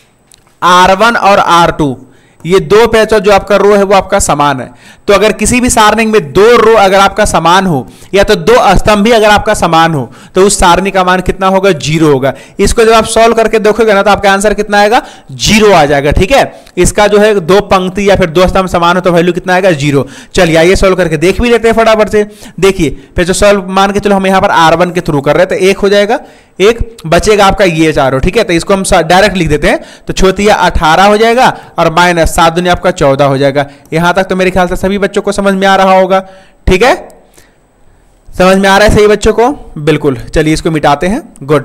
S2: आर वन और आर टू ये दो पैचो जो आपका रो है वो आपका समान है। तो अगर किसी भी सारणी में दो रो अगर आपका समान हो या तो दो स्तंभ भी अगर आपका समान हो तो उस सारणी का मान कितना होगा, जीरो होगा। इसको जब आप सॉल्व करके देखोगे ना तो आपका आंसर कितना आएगा, जीरो आ जाएगा। ठीक है, इसका जो है दो पंक्ति या फिर दो स्तंभ समान हो तो वैल्यू कितना आएगा, जीरो। चलिए आइए सॉल्व करके देख भी लेते हैं फटाफट से। देखिए फिर जो सॉल्व मान के चलो हम यहाँ पर आर वन के थ्रू कर रहे हैं तो एक हो जाएगा, एक बचेगा आपका ये चारों। ठीक है, तो इसको हम डायरेक्ट लिख देते हैं। तो छोटिया अठारह हो जाएगा और माइनस सात दुनिया आपका चौदह हो जाएगा। यहां तक तो मेरे ख्याल से सभी बच्चों को समझ में आ रहा होगा। ठीक है, समझ में आ रहा है सही बच्चों को? बिल्कुल। चलिए इसको मिटाते हैं, गुड।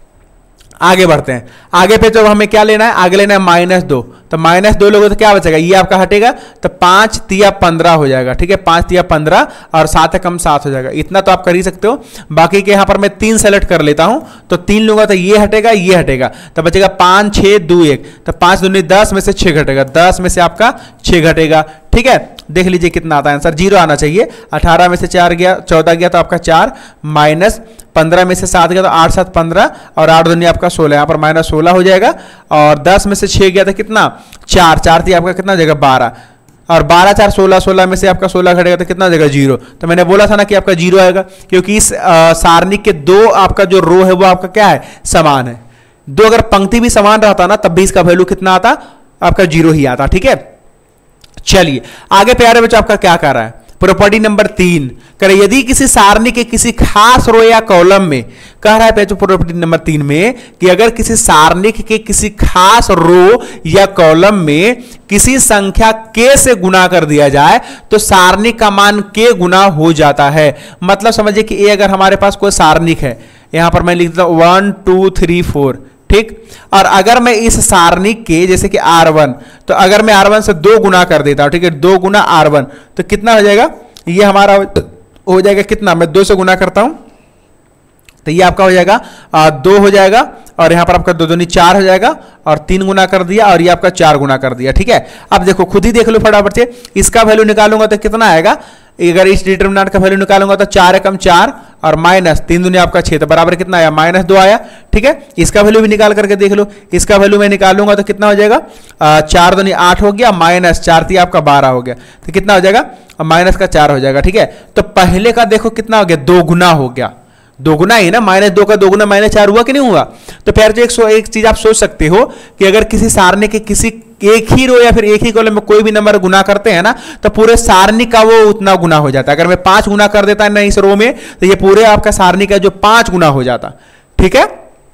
S2: आगे बढ़ते हैं। आगे पे तो हमें क्या लेना है, आगे लेना है माइनस दो। तो माइनस दो लोगों तो क्या बचेगा, ये आपका हटेगा तो पांच तिया पंद्रह हो जाएगा। ठीक है, पांच तिया पंद्रह और सात कम सात हो जाएगा। इतना तो आप कर ही सकते हो। बाकी के यहां पर मैं तीन सेलेक्ट कर लेता हूं तो तीन लूंगा तो ये हटेगा, ये हटेगा, तो बचेगा पांच छह दो एक, तो पांच दूनी दस में से छह घटेगा, दस में से आपका छह घटेगा। ठीक है, देख लीजिए कितना आता है आंसर, जीरो आना चाहिए। अठारह में से चार गया, चौदह गया तो आपका चार, माइनस पंद्रह में से सात गया तो आठ सात पंद्रह और आठ दूनी आपका सोलह, यहाँ पर माइनस सोलह हो जाएगा। और दस में से छह गया तो कितना, चार, चार थी आपका कितना जाएगा, बारह, और बारह चार सोलह, सोलह में से आपका सोलह घटेगा तो कितना जाएगा, जीरो। तो मैंने बोला था ना कि आपका जीरो आएगा क्योंकि इस सारणी के दो आपका जो रो है वो आपका क्या है, समान है। दो अगर पंक्ति भी समान रहता ना तब भी इसका वैल्यू कितना आता, आपका जीरो ही आता। ठीक है, चलिए आगे प्यारे बच्चों आपका क्या कर रहा है, प्रॉपर्टी नंबर तीन करे यदि किसी सारणी के किसी खास रो या कॉलम में, कह रहा है पेज प्रॉपर्टी नंबर तीन में कि अगर किसी सारणी के किसी खास रो या कॉलम में किसी संख्या k से गुना कर दिया जाए तो सारणी का मान k गुना हो जाता है। मतलब समझिए कि ये अगर हमारे पास कोई सारणिक है, यहां पर मैं लिख देता हूं वन टू थ्री फोर, ठीक, और अगर मैं इस सारणिक के जैसे कि आर वन, तो अगर मैं आर वन से दो गुना कर देता हूं, ठीक है, दो गुना आर वन तो कितना हो जाएगा, ये हमारा हो जाएगा कितना, मैं दो से गुना करता हूं तो ये आपका हो जाएगा आ, दो हो जाएगा और यहां पर आपका दो दूनी चार हो जाएगा और तीन गुना कर दिया और ये आपका चार गुना कर दिया। ठीक है, अब देखो खुद ही देख लो फटाफट से, इसका वैल्यू निकालूंगा तो कितना आएगा, अगर इस डिटरमिनेंट का वैल्यू निकालूंगा तो चार एकम चार और माइनस तीन दुनिया आपका छह, तो बराबर कितना आया, माइनस दो आया। ठीक है, इसका वैल्यू भी निकाल करके देख लो, इसका वैल्यू मैं निकालूंगा तो कितना हो जाएगा, आ, चार दुनिया आठ हो गया, माइनस चार थी आपका बारह हो गया, तो कितना हो जाएगा, माइनस का चार हो जाएगा। ठीक है, तो पहले का देखो कितना हो गया, दो गुना हो गया, दो गुना ही ना, माइनस दो का दो गुना माइनस चार हुआ कि नहीं हुआ। तो फिर जो एक, सो, एक चीज आप सोच सकते हो कि अगर किसी सारणी के किसी एक ही रो या फिर एक ही कॉलम में कोई भी नंबर गुना करते हैं ना तो पूरे सारणी का वो उतना गुना हो जाता है। अगर मैं पांच गुना कर देता है ना इस रो में तो ये पूरे आपका सारणी का जो पांच गुना हो जाता। ठीक है,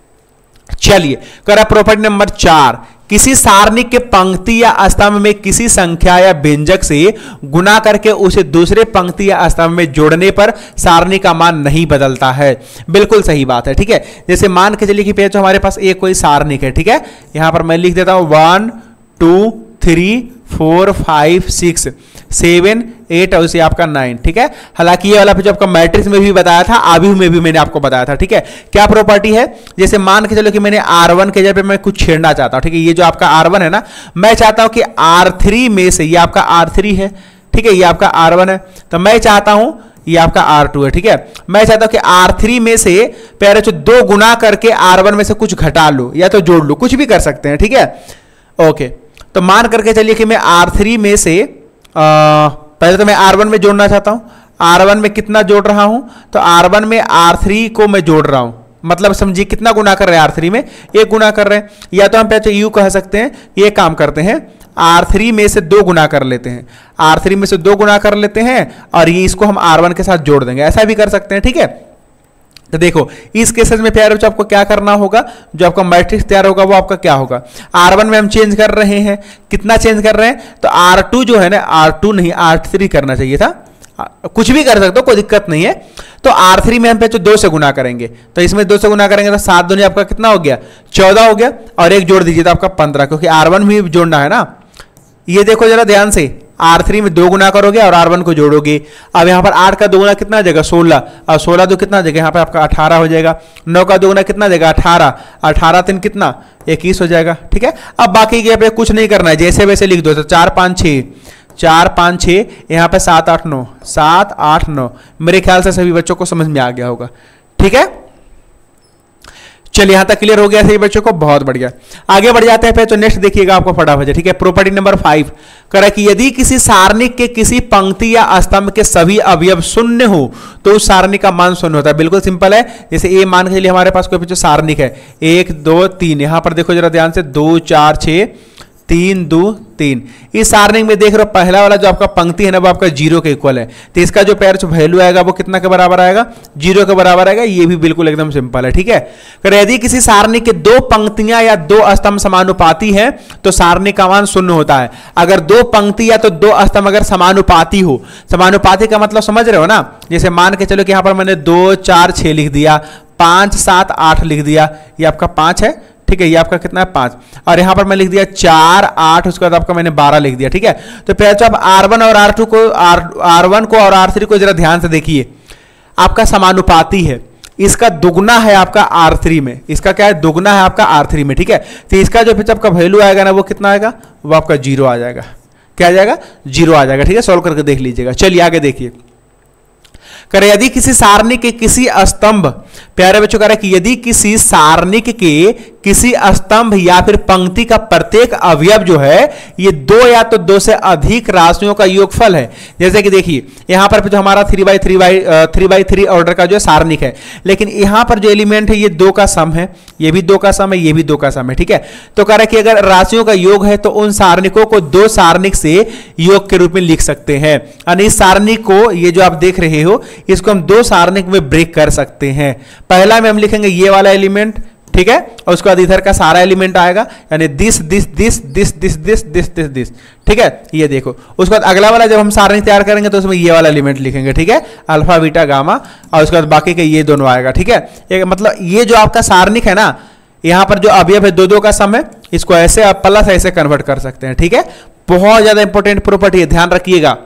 S2: चलिए करा प्रॉपर्टी नंबर चार, किसी सारणी के पंक्ति या स्तंभ में किसी संख्या या व्यंजक से गुना करके उसे दूसरे पंक्ति या स्तंभ में जोड़ने पर सारणी का मान नहीं बदलता है। बिल्कुल सही बात है। ठीक है, जैसे मान के चलिए कि पेज हमारे पास एक कोई सारणिक है, ठीक है, यहां पर मैं लिख देता हूं one two three four five six seven eight और उसे आपका नाइन। ठीक है, हालांकि ये वाला जो आपका मैट्रिक्स में भी बताया था, आव्यूह में भी मैंने आपको बताया था। ठीक है, क्या प्रॉपर्टी है, जैसे मान के चलो कि मैंने आर वन के जगह पे मैं कुछ छेड़ना चाहता हूं। ठीक है, ये जो आपका आर वन है ना, मैं चाहता हूं कि आर थ्री में से, ये आपका आर थ्री है, ठीक है, ये आपका आर वन है, तो मैं चाहता हूं ये आपका आर टू है। ठीक है, मैं चाहता हूं कि आर थ्री में से पहले जो दो गुना करके आर वन में से कुछ घटा लो या तो जोड़ लो, कुछ भी कर सकते हैं। ठीक है, ओके, तो मान करके चलिए कि मैं आर थ्री में से आ, पहले तो मैं आर वन में जोड़ना चाहता हूं, आर वन में कितना जोड़ रहा हूं, तो आर वन में आर थ्री को मैं जोड़ रहा हूं, मतलब समझिए कितना गुना कर रहे हैं आर थ्री में, एक गुना कर रहे हैं। या तो हम पहले यू कह सकते हैं, ये काम करते हैं आर थ्री में से दो गुना कर लेते हैं, आर थ्री में से दो गुना कर लेते हैं और ये इसको हम आर वन के साथ जोड़ देंगे, ऐसा भी कर सकते हैं। ठीक है, तो देखो इस केसेस में प्यारे बच्चों आपको क्या करना होगा, जो आपका मैट्रिक्स तैयार होगा वो आपका क्या होगा, आर वन में हम चेंज कर रहे हैं, कितना चेंज कर रहे हैं, तो आर टू जो है ना, आर टू नहीं आर थ्री करना चाहिए था, कुछ भी कर सकते हो कोई दिक्कत नहीं है। तो आर थ्री में हम पे दो से गुना करेंगे, तो इसमें दो से गुना करेंगे तो सात दूनी आपका कितना हो गया, चौदह हो गया, और एक जोड़ दीजिए तो आपका पंद्रह, क्योंकि आर वन भी जोड़ना है ना। ये देखो जरा ध्यान से, आर थ्री में दो गुना करोगे और आर वन को जोड़ोगे। अब यहाँ पर आठ का दो गुना कितना आ जाएगा, सोलह, और सोलह दो कितना आ जाएगा, यहाँ पर आपका अठारह हो जाएगा। नौ का दो गुना कितना आ जाएगा, अठारह, अठारह तीन कितना, इक्कीस हो जाएगा। ठीक है, अब बाकी के पे कुछ नहीं करना है, जैसे वैसे लिख दो। तो चार पाँच छः, चार पाँच छः, यहाँ पे सात आठ नौ, सात आठ नौ, मेरे ख्याल से सभी बच्चों को समझ में आ गया होगा। ठीक है, चलिए यहां तक क्लियर हो गया सही बच्चों को, बहुत बढ़िया। आगे बढ़ जाते हैं, तो नेक्स्ट देखिएगा आपको फटाफट। ठीक है, प्रॉपर्टी नंबर फाइव करा कि यदि किसी सारणिक के किसी पंक्ति या स्तंभ के सभी अवयव शून्य हो तो उस सारणी का मान शून्य होता है। बिल्कुल सिंपल है, जैसे ए मान के लिए हमारे पास कोई बच्चों सारणिक है, एक दो तीन, यहां पर देखो जरा ध्यान से, दो चार छः, तीन दो तीन, इस सारणिक में देख रहे हो पहला वाला जो आपका पंक्ति है ना वो आपका जीरो के इक्वल है, तो इसका जो पेयर वैल्यू आएगा वो कितना के बराबर आएगा, जीरो के बराबर आएगा। ये भी बिल्कुल एकदम सिंपल है। ठीक है, अगर यदि किसी सारणी के दो पंक्तियां या दो स्तंभ समानुपाती है तो सारणी का मान शून्य होता है। अगर दो पंक्ति या तो दो स्तंभ अगर समानुपाती हो, समानुपाती का मतलब समझ रहे हो ना, जैसे मान के चलो कि यहां पर मैंने दो चार छह लिख दिया, पांच सात आठ लिख दिया, ये आपका पांच है। ठीक है, ये आपका कितना है, पांच, और यहां पर मैं लिख दिया चार आठ, उसके बाद आपका मैंने बारह लिख दिया। ठीक है, तो पहले आप आर वन और आर टू को, आर आर वन को और आर थ्री को जरा ध्यान से देखिए, आपका समानुपाती है, इसका दुगना है आपका आर थ्री में, इसका क्या है, दुगना है आपका आर थ्री में। ठीक है, तो इसका जो फिर आपका वैल्यू आएगा ना वो कितना आएगा, वो आपका जीरो आ जाएगा। क्या आ जाएगा, जीरो आ जाएगा। ठीक है, सॉल्व करके देख लीजिएगा। चलिए आगे देखिए, करे यदि किसी सारणी के किसी स्तंभ, प्यारे बच्चों कह रहे कि यदि किसी सारणिक के किसी स्तंभ या फिर पंक्ति का प्रत्येक अवयव जो है ये दो या तो दो से अधिक राशियों का योगफल है। जैसे कि देखिए यहां पर जो हमारा three by three by three by three order का जो सारणिक है, लेकिन यहां पर जो एलिमेंट है ये दो का सम है, ये भी दो का सम है, ये भी दो का सम है। ठीक है, तो कह रहे कि अगर राशियों का योग है तो उन सारणिकों को दो सारणिक से योग के रूप में लिख सकते हैं। यानी इस सारणिक को, ये जो आप देख रहे हो, इसको हम दो सारणिक में ब्रेक कर सकते हैं। पहला में हम लिखेंगे ये वाला एलिमेंट, ठीक है, और उसके बाद इधर का सारा एलिमेंट आएगा, यानी this this this this this this this this this. ठीक है, ये देखो, उसके बाद अगला वाला जब हम सारणी तैयार करेंगे तो उसमें ये वाला एलिमेंट लिखेंगे। ठीक है, अल्फा बीटा गामा, और उसके बाद बाकी के ये दोनों आएगा। ठीक है, एक मतलब ये जो आपका सारणिक है ना, यहां पर जो अवयव है दो दो का सम है, इसको ऐसे आप प्लस ऐसे कन्वर्ट कर सकते हैं। ठीक है, बहुत ज्यादा इंपॉर्टेंट प्रॉपर्टी है, ध्यान रखिएगा।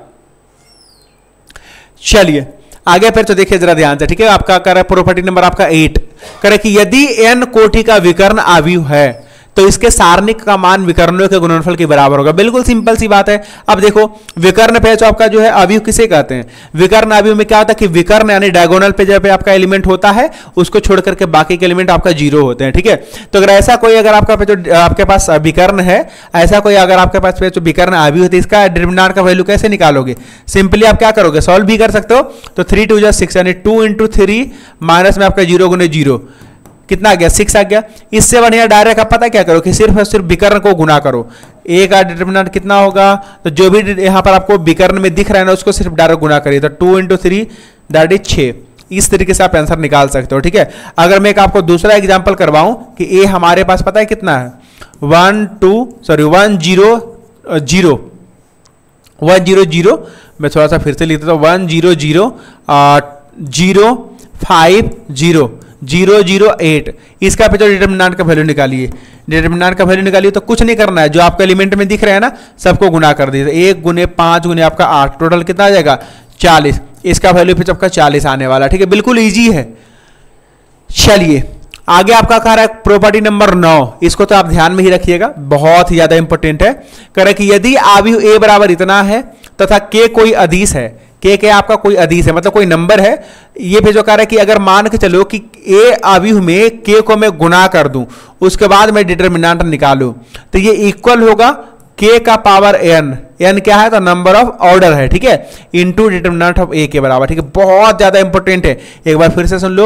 S2: चलिए आगे फिर तो देखिए जरा ध्यान से। ठीक है, आपका कर रहा है प्रॉपर्टी नंबर आपका एट, करे कि यदि n कोटि का विकर्ण आव्यूह है तो इसके सारणिक का मान विकर्णों के गुणनफल के बराबर होगा। बिल्कुल सिंपल सी बात है। अब देखो विकर्ण पे जो आपका जो है अवयव किसे कहते हैं, विकर्ण अवयव में क्या होता है कि विकर्ण यानी डायगोनल पे जब आपका एलिमेंट होता है उसको छोड़ करके बाकी के एलिमेंट आपका जीरो होते हैं। ठीक है, तो अगर ऐसा कोई अगर आपका पे जो आपके पास विकर्ण है, ऐसा कोई अगर आपके पास पे जो विकर्ण अवयव है, इसका डिटरमिनेंट का वैल्यू कैसे निकालोगे, सिंपली आप क्या करोगे, सॉल्व भी कर सकते हो। तो थ्री टू जा सिक्स, यानी टू इंटू थ्री माइनस में आपका जीरो गुने जीरो कितना आ गया, सिक्स आ गया। इससे बढ़िया डायरेक्ट आप पता क्या करो कि सिर्फ और सिर्फ विकर्ण को गुना करो। ए का डिटरमिनेंट कितना होगा, तो जो भी यहाँ पर आपको विकर्ण में दिख रहा है ना उसको सिर्फ डायरेक्ट गुना करिए, तो two into three that is छः। इस तरीके से आप आंसर निकाल सकते हो। ठीक है, अगर मैं एक आपको दूसरा एग्जाम्पल करवाऊं कि ए हमारे पास पता है कितना है, one two sorry one zero zero one zero zero, मैं थोड़ा सा फिर से लिख देता हूँ, one zero zero zero five zero zero zero eight, इसका पे जो डिटरमिनेंट का वैल्यू निकालिए, डिटरमिनेंट का वैल्यू निकालिए तो कुछ नहीं करना है, जो आपका एलिमेंट में दिख रहा है ना सबको गुना कर दीजिए, एक गुने पाँच गुने आपका आठ, टोटल कितना आ जाएगा चालीस, इसका वैल्यू फिर आपका चालीस आने वाला। ठीक है, बिल्कुल ईजी है। चलिए आगे आपका कह रहा है प्रॉपर्टी नंबर नौ, इसको तो आप ध्यान में ही रखिएगा, बहुत ही ज्यादा इंपॉर्टेंट है। कह रहा है कि यदि आव्यूह ए बराबर इतना है तथा के कोई अदिश है, के के आपका कोई अदिश है मतलब कोई नंबर है, ये भी जो कह रहा है कि अगर मान के चलो कि ए आव्यूह में के को मैं गुना कर दूं उसके बाद मैं डिटरमिनेंट निकालूं तो ये इक्वल होगा के का पावर एन, एन क्या है तो नंबर ऑफ ऑर्डर है। ठीक है, इनटू डिटरमिनेंट ऑफ ए के बराबर। ठीक है, बहुत ज्यादा इंपॉर्टेंट है, एक बार फिर से सुन लो,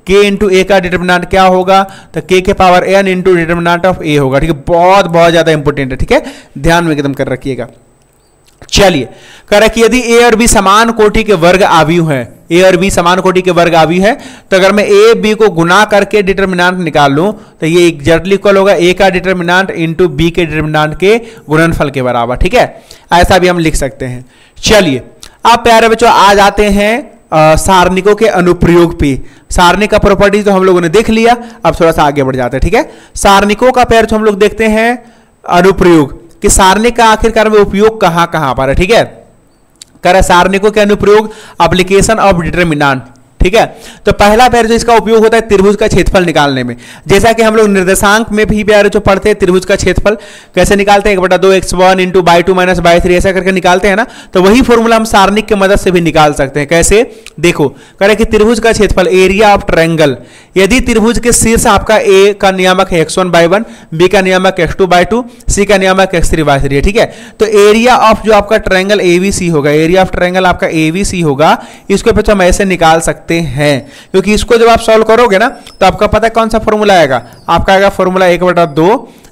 S2: k इंटू ए का डिटर्मिनेंट क्या होगा, तो k के power n into determinant of a होगा। ठीक है, बहुत बहुत ज्यादा इंपॉर्टेंट है। ठीक है, ध्यान में एकदम कर रखिएगा। चलिए, कह रहा कि यदि a और b समान कोटि के वर्ग आव्यूह है, a और b समान कोटि के वर्ग आव्यूह है, तो अगर मैं a b को गुना करके डिटर्मिनेंट निकाल लूं तो ये एग्जैक्टली इक्वल होगा a का डिटर्मिनेंट इंटू b के डिटर्मिनेंट के गुणनफल के बराबर। ठीक है, ऐसा भी हम लिख सकते हैं। चलिए, अब प्यारे बच्चों आ जाते हैं सारणिकों के अनुप्रयोग पे। सारणिक का प्रॉपर्टी तो हम लोगों ने देख लिया, अब थोड़ा सा आगे बढ़ जाते हैं। ठीक है, सारणिकों का प्यारे हम लोग देखते हैं अनुप्रयोग कि सारणिक का आखिरकार में उपयोग कहां कहां पर है। ठीक है, कर सारणिकों के अनुप्रयोग, एप्लीकेशन ऑफ डिटरमिनेंट। ठीक है, तो पहला पैर जो इसका उपयोग होता है त्रिभुज का क्षेत्रफल निकालने में। जैसा कि हम लोग निर्देशांक में भी प्यारे जो पढ़ते हैं त्रिभुज का क्षेत्रफल कैसे निकालते हैं, एक बटा दो x one into y two minus y three ऐसा करके निकालते हैं ना, तो वही फॉर्मूला हम सारणिक की मदद से भी निकाल सकते हैं। कैसे, देखो कह रहे कि त्रिभुज का क्षेत्रफल एरिया ऑफ ट्रायंगल, यदि त्रिभुज के शीर्ष आपका ए का नियामक है x one y one, B का नियामक x two by two, C का नियामक एक्स थ्री बाई थ्री है। ठीक है, तो एरिया ऑफ जो आपका ट्रायंगल एबीसी होगा, एरिया ऑफ ट्रायंगल आपका एबीसी होगा, इसको फिर हम ऐसे निकाल सकते हैं, क्योंकि इसको जब आप सॉल्व करोगे ना तो आपका पता है कौन सा फॉर्मूला आएगा, आपका आएगा फॉर्मूला एक बटा दो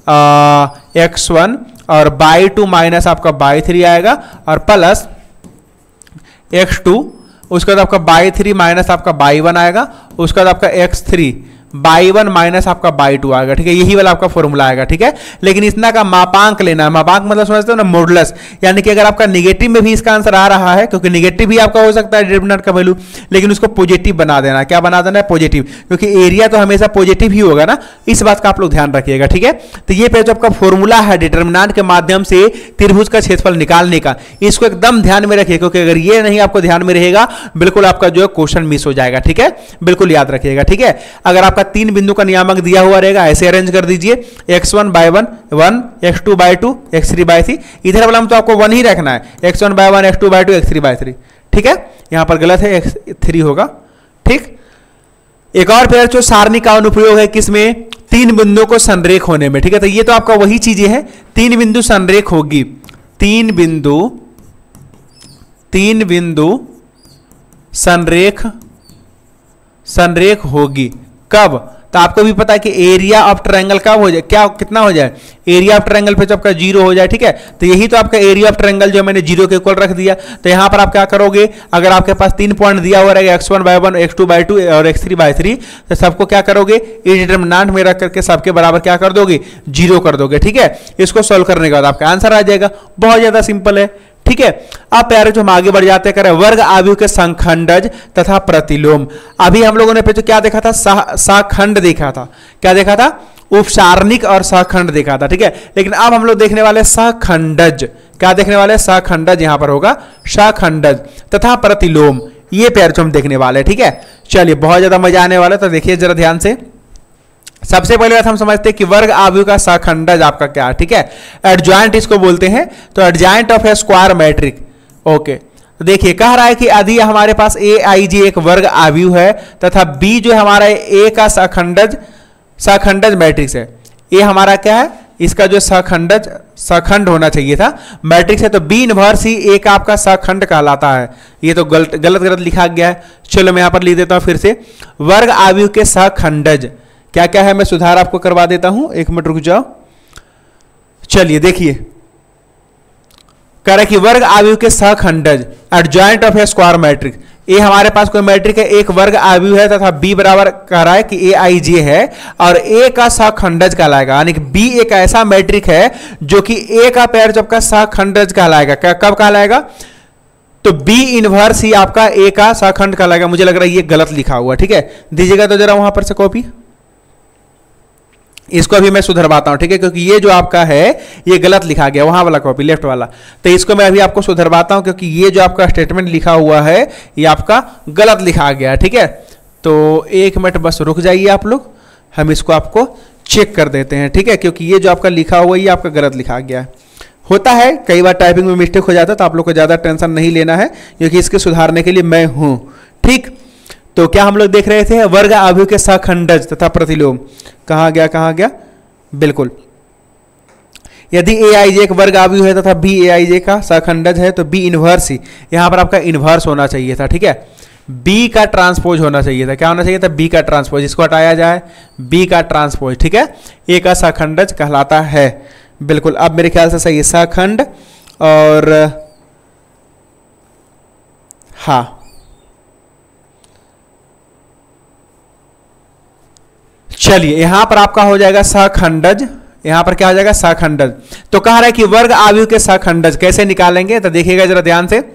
S2: एक्स वन और बाई टू माइनस आपका बाई थ्री आएगा और प्लस एक्स टू, उसके बाद आपका बाई थ्री माइनस आपका बाई वन आएगा, उसके बाद आपका x three y one minus आपका बाई टू आएगा। ठीक है, यही वाला आपका फॉर्मूला आएगा। ठीक है, लेकिन इतना का मापांक लेना है। मापांक मतलब समझते हो ना, मॉडुलस, यानी कि अगर आपका निगेटिव में भी इसका आंसर आ रहा है, क्योंकि निगेटिव भी आपका हो सकता है डिटरमिनेंट का वैल्यू, लेकिन उसको पॉजिटिव बना देना। क्या बना देना है, पॉजिटिव, क्योंकि एरिया तो हमेशा पॉजिटिव ही होगा ना, इस बात का आप लोग ध्यान रखिएगा। ठीक है, तो ये पे जो आपका फॉर्मूला है डिटरमिनेंट के माध्यम से त्रिभुज का क्षेत्रफल निकालने का, इसको एकदम ध्यान में रखिए, क्योंकि अगर ये नहीं आपको ध्यान में रहेगा बिल्कुल आपका जो है क्वेश्चन मिस हो जाएगा। ठीक है, बिल्कुल याद रखिएगा। ठीक है, अगर आपका तीन बिंदु का नियामक दिया हुआ रहेगा ऐसे अरेंज कर दीजिए, x one y one one, x two by two, x three by three, इधर वाला में तो आपको वन ही रखना है, x one y one, x two by two, x three by three. ठीक है, यहां पर गलत है, एक्स थ्री होगा। ठीक, एक और पेयर जो सारणी का अनुप्रयोग है किसमें, तीन बिंदुओं को संरेख होने में। ठीक है, तो ये तो आपका वही चीजें हैं, तीन बिंदु संरेख होगी, तीन बिंदु तीन बिंदु संरेख संरेख होगी कब, तो आपको भी पता है कि एरिया ऑफ ट्रायंगल कब हो जाए, क्या कितना हो जाए, एरिया ऑफ ट्रायंगल पे जब आपका जीरो हो जाए। ठीक है, तो यही तो आपका एरिया ऑफ ट्रायंगल जो मैंने जीरो के इक्वल रख दिया। तो यहां पर आप क्या करोगे, अगर आपके पास तीन पॉइंट दिया हुआ रहेगा x one y one, x two by two और एक्स थ्री बाई थ्री, तो सबको क्या करोगे, ये डिटरमिनेंट में रख करके सबके बराबर क्या कर दोगे, जीरो कर दोगे। ठीक है, इसको सोल्व करने के बाद आपका आंसर आ जाएगा, बहुत ज्यादा सिंपल है। ठीक है, अब प्यारे जो हम आगे बढ़ जाते हैं, वर्ग आव्यूह के संखंडज तथा प्रतिलोम। अभी हम लोगों ने पे जो क्या देखा था, सहखंड देखा था, क्या देखा था, उपसारणिक और सहखंड देखा था। ठीक है, लेकिन अब हम लोग देखने वाले सहखंडज, क्या देखने वाले, सहखंडज यहां पर होगा, सहखंडज तथा प्रतिलोम, ये प्यारे जो हम देखने वाले हैं। ठीक है, चलिए बहुत ज्यादा मजा आने वाला है, तो देखिए जरा ध्यान से। सबसे पहले बात हम समझते हैं कि वर्ग आव्यूह का सहखंडज आपका क्या है। ठीक है, एडजॉइंट इसको बोलते हैं, तो adjoint of a square matrix. Okay, तो देखिए कह रहा है कि यदि हमारे पास ए आई जी एक वर्ग आव्यूह है तथा बी जो हमारा ए का सहखंडज सहखंडज मैट्रिक्स है, ए हमारा क्या है, इसका जो सहखंडज सहखंड होना चाहिए था मैट्रिक्स है, तो बी इनवर्स ही ए का आपका सहखंड कहलाता है। ये तो गलत गलत गलत लिखा गया है, चलो मैं यहां पर लिख देता हूं फिर से, वर्ग आव्यूह के सहखंडज क्या क्या है, मैं सुधार आपको करवा देता हूं, एक मिनट रुक जाओ। चलिए देखिए, कह रहा है कि वर्ग आव्यूह के सहखंडज adjoint of a square matrix, A हमारे पास कोई मैट्रिक है, एक वर्ग आव्यूह है तथा बी बराबर कह रहा है कि ए आई जे है और ए का सहखंडज कहलाएगा, यानी कि बी एक ऐसा मैट्रिक है जो कि ए का पेयर जब का सहखंडज कहलाएगा। कब कहलाएगा, तो बी इनवर्स ही आपका ए का सहखंड कहलाएगा। मुझे लग रहा है ये गलत लिखा हुआ। ठीक है, दीजिएगा तो जरा वहां पर से कॉपी, इसको अभी मैं सुधरवाता हूं। ठीक है, क्योंकि ये जो आपका है ये गलत लिखा गया, वहां वाला कॉपी लेफ्ट वाला, तो इसको मैं अभी आपको सुधरवाता हूं, क्योंकि ये जो आपका स्टेटमेंट लिखा हुआ है ये आपका गलत लिखा गया। ठीक है, तो एक मिनट बस रुक जाइए आप लोग, हम इसको आपको चेक कर देते हैं। ठीक है, क्योंकि ये जो आपका लिखा हुआ है ये आपका गलत लिखा गया है, होता है कई बार टाइपिंग में मिस्टेक हो जाता है, तो आप लोग को ज्यादा टेंशन नहीं लेना है, क्योंकि इसके सुधारने के लिए मैं हूं। ठीक, तो क्या हम लोग देख रहे थे, वर्ग आव्यूह के सहखंडज तथा प्रतिलोम, कहां गया कहां गया, बिल्कुल, यदि ए आई जे एक वर्ग आव्यूह है तथा बी ए आई जे का सहखंडज है, तो बी इनवर्स ही यहां पर आपका इनवर्स होना चाहिए था। ठीक है, बी का ट्रांसपोज होना चाहिए था। क्या होना चाहिए था? बी का ट्रांसपोज। इसको हटाया जाए, बी का ट्रांसपोज, ठीक है, ए का सहखंडज कहलाता है। बिल्कुल, अब मेरे ख्याल से सही है सहखंड। और हाँ, चलिए यहां पर आपका हो जाएगा सहखंडज। यहां पर क्या हो जाएगा? सहखंडज। तो कह रहा है कि वर्ग आव्यूह के सहखंडज कैसे निकालेंगे, तो देखिएगा जरा ध्यान से।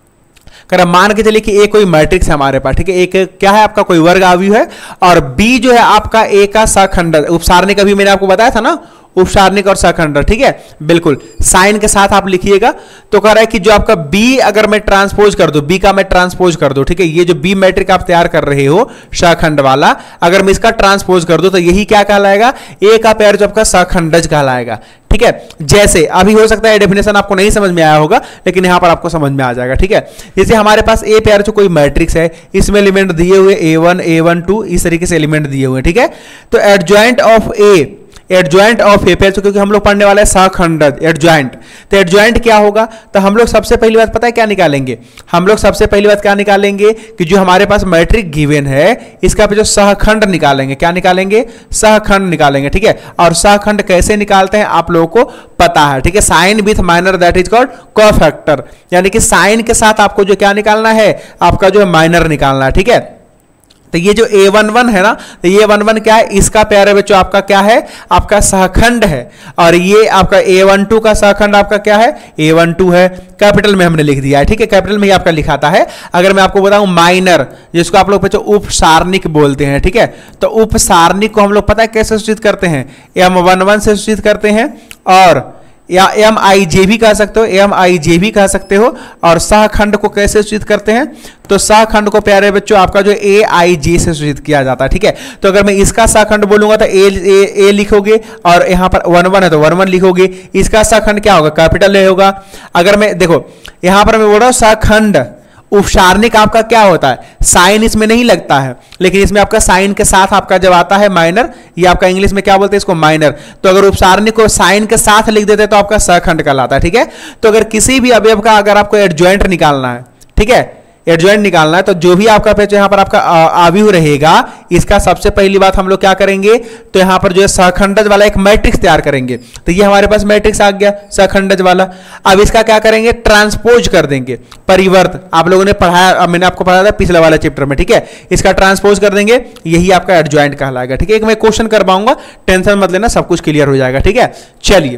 S2: कर मान के चलिए कि ए कोई मैट्रिक्स है हमारे पास, ठीक है, एक क्या है आपका कोई वर्ग आव्यूह है, और बी जो है आपका ए का सहखंडज। उपसारणिक अभी मैंने आपको बताया था ना, उपसारणिक और सहखंडज, ठीक है, बिल्कुल साइन के साथ आप लिखिएगा। तो कह रहा है कि जो आपका बी अगर मैं ट्रांसपोज कर दूं, बी का मैं ट्रांसपोज कर दूं, ठीक है, ये जो बी मैट्रिक आप तैयार कर रहे हो सहखंड वाला, अगर मैं इसका ट्रांसपोज कर दूं तो यही क्या कहलाएगा? ए का पेयर जो आपका सहखंडज कहलाएगा, ठीक है। जैसे अभी हो सकता है डेफिनेशन आपको नहीं समझ में आया होगा, लेकिन यहां पर आपको समझ में आ जाएगा, ठीक है। जैसे हमारे पास ए पेयर जो कोई मैट्रिक्स है, इसमें एलिमेंट दिए हुए a one A one two, इस तरीके से एलिमेंट दिए हुए, ठीक है। तो adjoint of A, adjoint of A pair, क्योंकि हम लोग पढ़ने वाले हैं सहखंडज, एडजॉइंट। तो एडजॉइंट क्या होगा? तो हम लोग सबसे पहली बात पता है क्या निकालेंगे? हम लोग सबसे पहली बात क्या निकालेंगे कि जो हमारे पास मैट्रिक गिवन है, इसका पे जो सहखंड निकालेंगे। क्या निकालेंगे? सहखंड निकालेंगे, ठीक है। और सहखंड कैसे निकालते हैं आप लोगों को पता है, ठीक है। Sign with minor that is called cofactor, यानी कि साइन के साथ आपको जो क्या निकालना है, आपका जो माइनर निकालना है, ठीक है। तो ये जो ए वन वन है ना, तो ये वन वन क्या है? इसका पेयर है बच्चों आपका क्या है? आपका सहखंड है। और ये आपका ए वन टू का सहखंड आपका क्या है? ए वन टू है। कैपिटल में हमने लिख दिया है, ठीक है, कैपिटल में ही आपका लिखाता है। अगर मैं आपको बताऊं माइनर, जिसको आप लोग बच्चों उपसारणिक बोलते हैं, ठीक है, तो उपसारणिक को हम लोग पता है कैसे सूचित करते हैं? एम वन वन से सूचित करते हैं, और या एम आई जे भी कह सकते हो, एम आई जे भी कह सकते हो। और सहखंड को कैसे सूचित करते हैं? तो सहखंड को प्यारे बच्चों आपका जो ए आई जे से सूचित किया जाता है, ठीक है। तो अगर मैं इसका सहखंड बोलूंगा तो ए ए, ए लिखोगे, और यहां पर वन वन है तो वन वन लिखोगे। इसका सहखंड क्या होगा? कैपिटल ए होगा। अगर मैं देखो यहां पर मैं बोल रहा हूं सहखंड, उपसारणिक आपका क्या होता है? साइन इसमें नहीं लगता है, लेकिन इसमें आपका साइन के साथ आपका जब आता है माइनर, ये आपका इंग्लिश में क्या बोलते हैं इसको? माइनर। तो अगर उपसारणिक को साइन के साथ लिख देते तो आपका सहखंड कहलाता है, ठीक है। तो अगर किसी भी अवयव का अगर आपको एडजॉइंट निकालना है, ठीक है, एडजॉइंट निकालना है, तो जो भी आपका पेज यहां पर आपका आव्यूह रहेगा, इसका सबसे पहली बात हम लोग क्या करेंगे? तो यहां पर जो है सहखंडज वाला एक मैट्रिक्स तैयार करेंगे। तो ये हमारे पास मैट्रिक्स आ गया सहखंडज वाला। अब इसका क्या करेंगे? ट्रांसपोज कर देंगे, परिवर्त। आप लोगों ने पढ़ाया, मैंने आपको पढ़ाया था पिछले वाले चैप्टर में, ठीक है। इसका ट्रांसपोज कर देंगे, यही आपका एडजॉइंट कहलाएगा, ठीक है। एक मैं क्वेश्चन करवाऊंगा, टेंशन मत लेना, सब कुछ क्लियर हो जाएगा, ठीक है। चलिए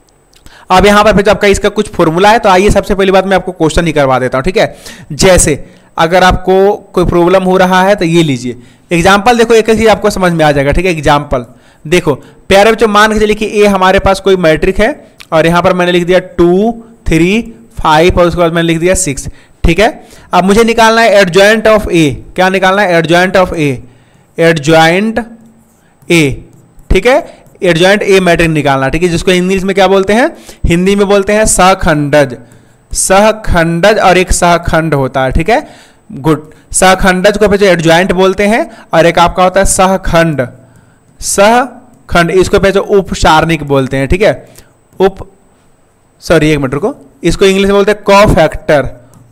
S2: अब यहां पर फिर आपका इसका कुछ फॉर्मूला है, तो आइए सबसे पहली बात मैं आपको क्वेश्चन ही करवा देता हूं, ठीक है। जैसे अगर आपको कोई प्रॉब्लम हो रहा है तो ये लीजिए एग्जांपल, देखो एक चीज आपको समझ में आ जाएगा, ठीक है। एग्जांपल देखो, प्यारे बच्चों मान के चलिए कि ए हमारे पास कोई मैट्रिक है, और यहां पर मैंने लिख दिया टू थ्री फाइव, और उसके बाद मैंने लिख दिया सिक्स, ठीक है। अब मुझे निकालना है एडजॉइंट ऑफ ए। क्या निकालना है? Adjoint of A, adjoint A, ठीक है, एडजॉइंट ए मैट्रिक्स निकालना, ठीक है, जिसको इंग्लिश में क्या बोलते हैं? हिंदी में बोलते हैं सहखंडज। सहखंडज और एक सहखंड होता है, ठीक है, गुड। सहखंडज को पे एडजॉइंट बोलते हैं, और एक आपका होता है सहखंड, सहखंड, इसको पे उपसारणिक बोलते हैं, ठीक है। उप सॉरी एक मिनट रुको, इसको इंग्लिश में बोलते हैं कोफैक्टर,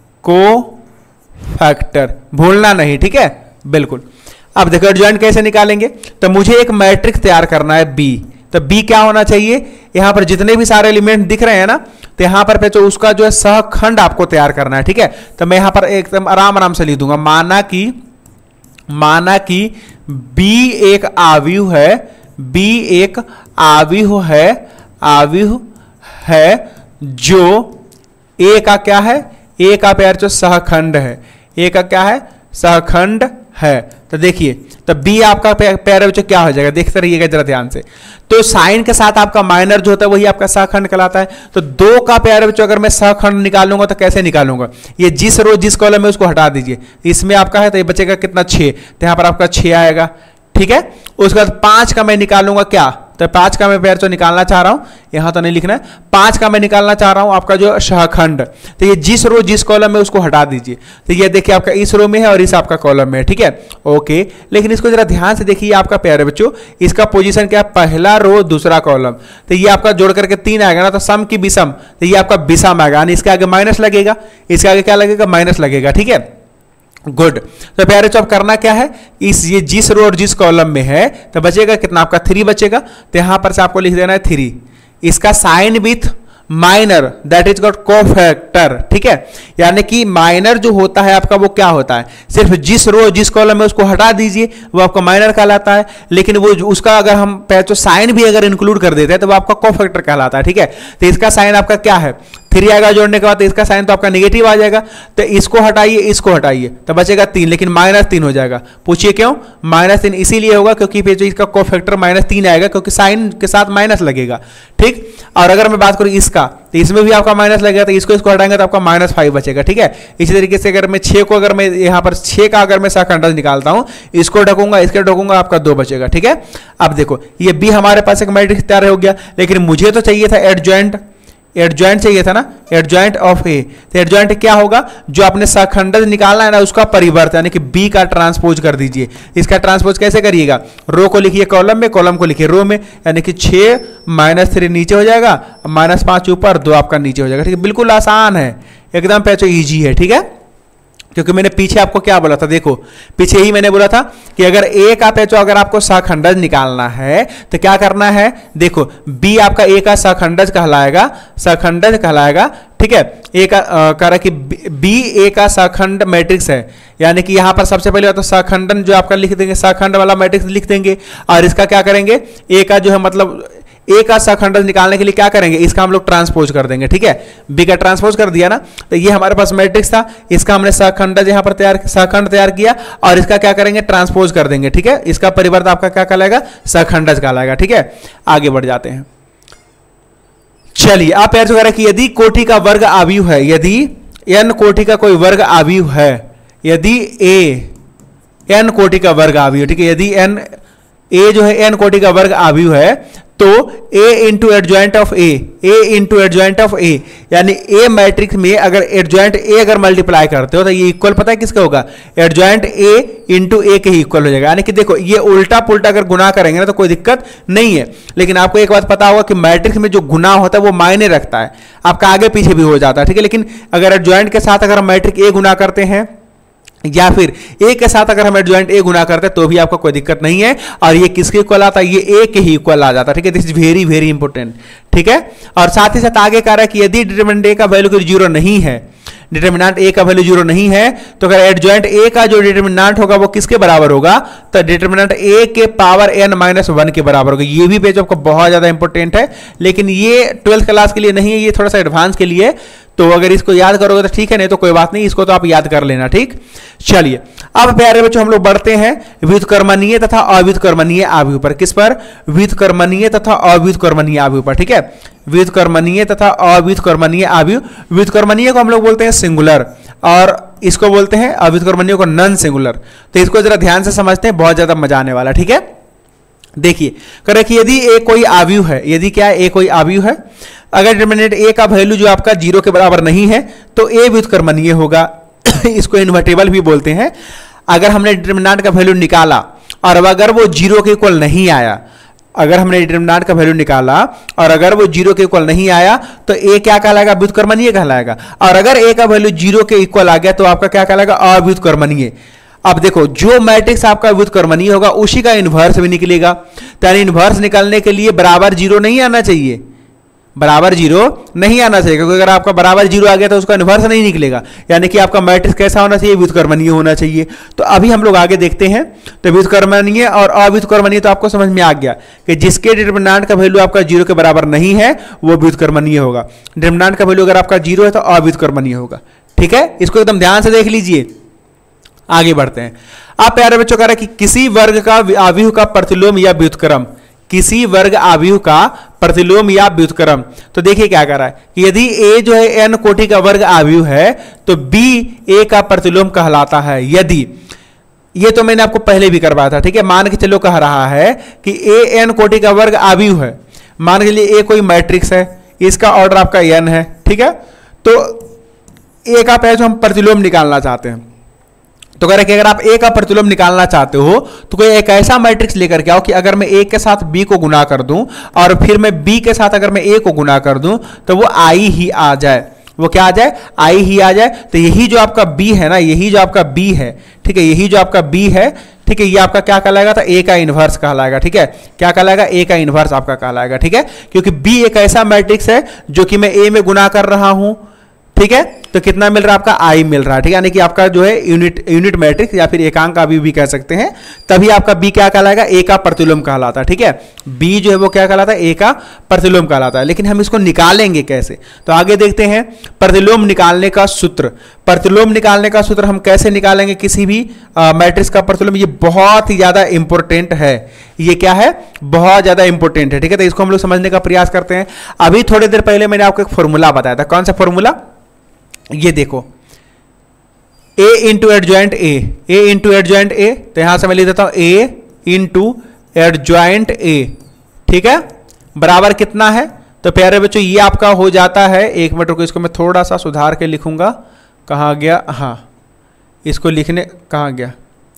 S2: कोफैक्टर, भूलना नहीं, ठीक है, बिल्कुल। अब देखो एडजॉइंट कैसे निकालेंगे? तो मुझे एक मैट्रिक्स तैयार करना है बी। तो बी क्या होना चाहिए? यहां पर जितने भी सारे एलिमेंट दिख रहे हैं ना, तो यहां पर पे तो उसका जो है सहखंड आपको तैयार करना है, ठीक है। तो मैं यहां पर एकदम आराम आराम से लिख दूंगा, माना कि माना कि बी एक आव्यूह है, बी एक आव्यूह है, आव्यूह है जो ए का क्या है? ए का पेयर जो सहखंड है, ए का क्या है? सहखंड है। तो देखिए, तो बी आपका पेयर बच्चों क्या हो जाएगा? देखते रहिएगा जरा ध्यान से। तो साइन के साथ आपका माइनर जो होता है वही आपका सहखंड कहलाता है। तो दो का पेयर बच्चों अगर मैं सहखंड निकालूंगा तो कैसे निकालूंगा? ये जिस रो जिस कॉलम में उसको हटा दीजिए, इसमें आपका है तो ये बचेगा कितना? छह। तो यहां पर आपका छह आएगा, ठीक है। उसके बाद पांच का मैं निकालूंगा क्या? तो पांच का मैं पेयर जो निकालना चाह रहा हूं, यहां तो नहीं लिखना है, पांच का मैं निकालना चाह रहा हूं आपका जो सहखंड। तो ये जिस रो जिस कॉलम में उसको हटा दीजिए। तो ये देखिए आपका इस रो में है और इस आपका कॉलम में है, ठीक है, ओके। लेकिन इसको जरा ध्यान से देखिए, आपका पेयर बच्चों इसका पोजीशन क्या है? पहला रो दूसरा कॉलम। तो ये आपका जोड़ करके तीन आएगा ना, तो सम की विषम, तो ये आपका विषम आएगा, यानी इसके आगे माइनस लगेगा, इसके आगे क्या लगेगा? माइनस लगेगा, ठीक है, गुड। तो प्यारे तो अब करना क्या है, इस ये जिस रो और जिस कॉलम में है तो बचेगा कितना, आपका थ्री बचेगा। तो यहां पर से आपको लिख देना है थ्री, इसका sign with minor that is got cofactor, ठीक है। यानी कि माइनर जो होता है आपका वो क्या होता है, सिर्फ जिस रो जिस कॉलम में उसको हटा दीजिए वो आपका माइनर कहलाता है, लेकिन वो उसका अगर हम तो साइन भी अगर इंक्लूड कर देते हैं तो वो आपका कोफैक्टर कहलाता है, ठीक है। तो इसका साइन आपका क्या है, थ्री आएगा जोड़ने के बाद, तो इसका साइन तो आपका नेगेटिव आ जाएगा। तो इसको हटाइए इसको हटाइए तो बचेगा तीन, लेकिन माइनस तीन हो जाएगा। पूछिए क्यों माइनस तीन, इसीलिए होगा क्योंकि फिर जो इसका कोफैक्टर माइनस तीन आएगा, क्योंकि साइन के साथ माइनस लगेगा, ठीक। और अगर मैं बात करूं इसका, तो इसमें भी आपका माइनस लगेगा, तो इसको इसको हटाएंगे तो आपका माइनस फाइव बचेगा, ठीक है। इसी तरीके से अगर मैं छह को अगर मैं यहाँ पर छह का अगर मैं सहखंडज निकालता हूं, इसको ढकूंगा इसके ढकूंगा, आपका दो बचेगा, ठीक है। अब देखो ये बी हमारे पास एक मैट्रिक्स तैयार हो गया, लेकिन मुझे तो चाहिए था एडजॉइंट, एडजॉइंट चाहिए था ना, एडजॉइंट ऑफ ए। तो एडजॉइंट क्या होगा, जो आपने सहखंडज निकालना है ना उसका परिवर्त, यानी कि बी का ट्रांसपोज कर दीजिए। इसका ट्रांसपोज कैसे करिएगा, रो को लिखिए कॉलम में, कॉलम को लिखिए रो में, यानी कि छह माइनस थ्री नीचे हो जाएगा, माइनस पांच ऊपर, दो आपका नीचे हो जाएगा, ठीक है। बिल्कुल आसान है, एकदम पैचो इजी है, ठीक है। क्योंकि मैंने पीछे आपको क्या बोला था, देखो पीछे ही मैंने बोला था कि अगर ए का पैचो अगर आपको सहखंडज निकालना है तो क्या करना है, देखो बी आपका ए का सहखंडज कहलाएगा, सहखंडज कहलाएगा, ठीक है। ए का कह रहा कि बी ए का सहखंड मैट्रिक्स है, यानी कि यहां पर सबसे पहले तो सहखंडन जो आपका लिख देंगे, सहखंड वाला मैट्रिक्स लिख देंगे, और इसका क्या करेंगे, ए का जो है मतलब ए का सहखंडज निकालने के लिए क्या करेंगे, इसका हम लोग ट्रांसपोज कर देंगे, ठीक है। बी का ट्रांसपोज कर दिया ना, तो ये हमारे पास मैट्रिक्स था, इसका हमने सहखंडज यहां पर तैयार सहखंड तैयार किया, और इसका क्या करेंगे ट्रांसपोज कर देंगे, ठीक है। इसका परिवर्त आपका क्या कहलाएगा, सहखंडज कहलाएगा, ठीक है। आगे बढ़ जाते हैं, चलिए आप ऐसे कह रहे कि यदि कोटि का वर्ग आव्यूह है, यदि एन कोटि का कोई वर्ग आव्यूह है, यदि ए एन कोटि का वर्ग आव्यूह, ठीक है, यदि एन ए जो है एन कोटि का वर्ग आव्यूह है, तो a into adjoint of A, a into adjoint of A, यानी a मैट्रिक्स में अगर एडजॉइंट a अगर मल्टीप्लाई करते हो तो ये इक्वल पता है किसका होगा, एडजॉइंट a इंटू ए के ही इक्वल हो जाएगा। यानी कि देखो ये उल्टा पुल्टा अगर गुना करेंगे ना तो कोई दिक्कत नहीं है, लेकिन आपको एक बात पता होगा कि मैट्रिक्स में जो गुना होता है वो मायने रखता है, आपका आगे पीछे भी हो जाता है, ठीक है। लेकिन अगर एडजॉइंट के साथ अगर मैट्रिक्स a गुना करते हैं या फिर ए के साथ अगर हम एडजॉइंट ए गुना करते हैं तो भी आपको कोई दिक्कत नहीं है, और ये किसके इक्वल आता है, ये ए के ही इक्वल आ जाता है, ठीक है। This is very very important, ठीक है। और साथ ही साथ आगे कह रहा है कि यदि डिटरमिनेंट ए का वैल्यू जीरो नहीं है, डिटरमिनेंट ए का वैल्यू जीरो नहीं है, तो अगर एडजॉइंट ए का जो डिटरमिनेंट होगा वो किसके बराबर होगा, तो डिटरमिनेंट ए के पावर एन माइनस वन के बराबर होगा। ये भी पेज आपको बहुत ज्यादा इंपॉर्टेंट है, लेकिन ये ट्वेल्थ क्लास के लिए नहीं है, ये थोड़ा सा एडवांस के लिए, तो अगर इसको याद करोगे तो ठीक है, नहीं तो कोई बात नहीं, इसको तो आप याद कर लेना, ठीक। चलिए अब प्यारे बच्चों हम लोग बढ़ते हैं व्युत्क्रमणीय तथा अव्युत्क्रमणीय आव्यूह पर, किस पर, व्युत्क्रमणीय तथा अव्युत्क्रमणीय आव्यूह पर, ठीक है। व्युत्क्रमणीय तथा अव्युत्क्रमणीय आव्यूह, व्युत्क्रमणीय को हम लोग बोलते हैं सिंगुलर और इसको बोलते हैं अव्युत्क्रमणीय को नॉन सिंगुलर। तो इसको जरा ध्यान से समझते हैं, बहुत ज्यादा मजा आने वाला, ठीक है। देखिए करे कि यदि ए कोई आव्यूह है, यदि क्या ए कोई आव्यूह है, अगर डिटरमिनेंट ए का वैल्यू जो आपका जीरो के बराबर नहीं है तो ए व्युत्क्रमणीय होगा इसको इन्वर्टेबल भी बोलते हैं। अगर हमने डिटरमिनेंट का वैल्यू निकाला और अगर वो जीरो के इक्वल नहीं आया, अगर हमने डिटरमिनेंट का वैल्यू निकाला और अगर वो जीरो के इक्वल नहीं आया तो ए क्या कहलाएगा, व्युत्क्रमणीय कहलाएगा। और अगर ए का वैल्यू जीरो के इक्वल आ गया तो आपका क्या कहलाएगा, अव्युत्क्रमणीय। अब देखो जो मैट्रिक्स आपका व्युत्क्रमणीय होगा उसी का इन्वर्स भी निकलेगा, यानी इन्वर्स निकालने के लिए बराबर जीरो नहीं आना चाहिए, बराबर जीरो नहीं आना चाहिए, क्योंकि अगर आपका बराबर जीरो आ गया तो उसका इन्वर्स नहीं निकलेगा, यानी कि आपका मैट्रिक्स कैसा होना चाहिए, व्युत्क्रमणीय होना चाहिए। तो अभी हम लोग आगे देखते हैं, तो व्युत्क्रमणीय और अव्युत्क्रमणीय तो आपको समझ में आ गया कि जिसके डिटरमिनेंट का वैल्यू आपका जीरो के बराबर नहीं है वो व्युत्क्रमणीय होगा, डिटरमिनेंट का वैल्यू अगर आपका जीरो है तो अव्युत्क्रमणीय होगा, ठीक है। इसको एकदम ध्यान से देख लीजिए। आगे बढ़ते हैं, आप प्यारे बच्चों कह रहे हैं कि किसी वर्ग का आव्यूह का प्रतिलोम या व्युत्क्रम, किसी वर्ग आव्यूह का प्रतिलोम या व्युत्क्रम। तो देखिए क्या कर रहा है कि यदि a जो है n कोटि का वर्ग आव्यूह है तो b a का प्रतिलोम कहलाता है। यदि, ये तो मैंने आपको पहले भी करवाया था, ठीक है। मान के चलो कह रहा है कि a n कोटि का वर्ग आव्यूह है, मान के लिए a कोई मैट्रिक्स है, इसका ऑर्डर आपका n है, ठीक है। तो a का पैच हम प्रतिलोम निकालना चाहते हैं, तो कह रहे कि अगर आप ए का प्रतिलोम निकालना चाहते हो तो कोई एक ऐसा मैट्रिक्स लेकर के आओ कि अगर मैं ए के साथ बी को गुना कर दूं और फिर मैं बी के साथ अगर मैं ए को गुना कर दूं तो वो आई ही आ जाए, वो क्या आ जाए, आई ही आ जाए। तो यही जो आपका बी है ना, यही जो आपका बी है, ठीक है, यही जो आपका बी है, ठीक है, ये आपका क्या कहलाएगा, तो ए का इनवर्स कहलाएगा। ठीक है, क्या कहलाएगा, ए का इनवर्स आपका कहलाएगा। ठीक है, क्योंकि बी एक ऐसा मैट्रिक्स है जो कि मैं ए में गुना कर रहा हूं। ठीक है, तो कितना मिल रहा है आपका, आई मिल रहा है। ठीक है, यानी कि आपका जो है यूनिट यूनिट मैट्रिक्स या फिर एकांक का भी, भी कह सकते हैं। तभी आपका बी क्या कहलाएगा, ए का प्रतिलोम कहलाता है। ठीक है, बी जो है वो क्या कहलाता है, ए का प्रतिलोम कहलाता है। लेकिन हम इसको निकालेंगे कैसे, तो आगे देखते हैं प्रतिलोम निकालने का सूत्र। प्रतिलोम निकालने का सूत्र हम कैसे निकालेंगे किसी भी मैट्रिक्स का प्रतिलोम, ये बहुत ही ज्यादा इंपॉर्टेंट है। ये क्या है, बहुत ज्यादा इंपॉर्टेंट है। ठीक है, तो इसको हम लोग समझने का प्रयास करते हैं। अभी थोड़ी देर पहले मैंने आपको एक फॉर्मूला बताया था। कौन सा फॉर्मूला, ये देखो, a into adjoint A, A into adjoint A, तो यहां से मैं लिख देता हूं a इंटू एडजॉइंट ए। ठीक है, बराबर कितना है, तो प्यारे बच्चों ये आपका हो जाता है, एक मिनट रुको, इसको मैं थोड़ा सा सुधार के लिखूंगा। कहां गया, हाँ, इसको लिखने कहां गया,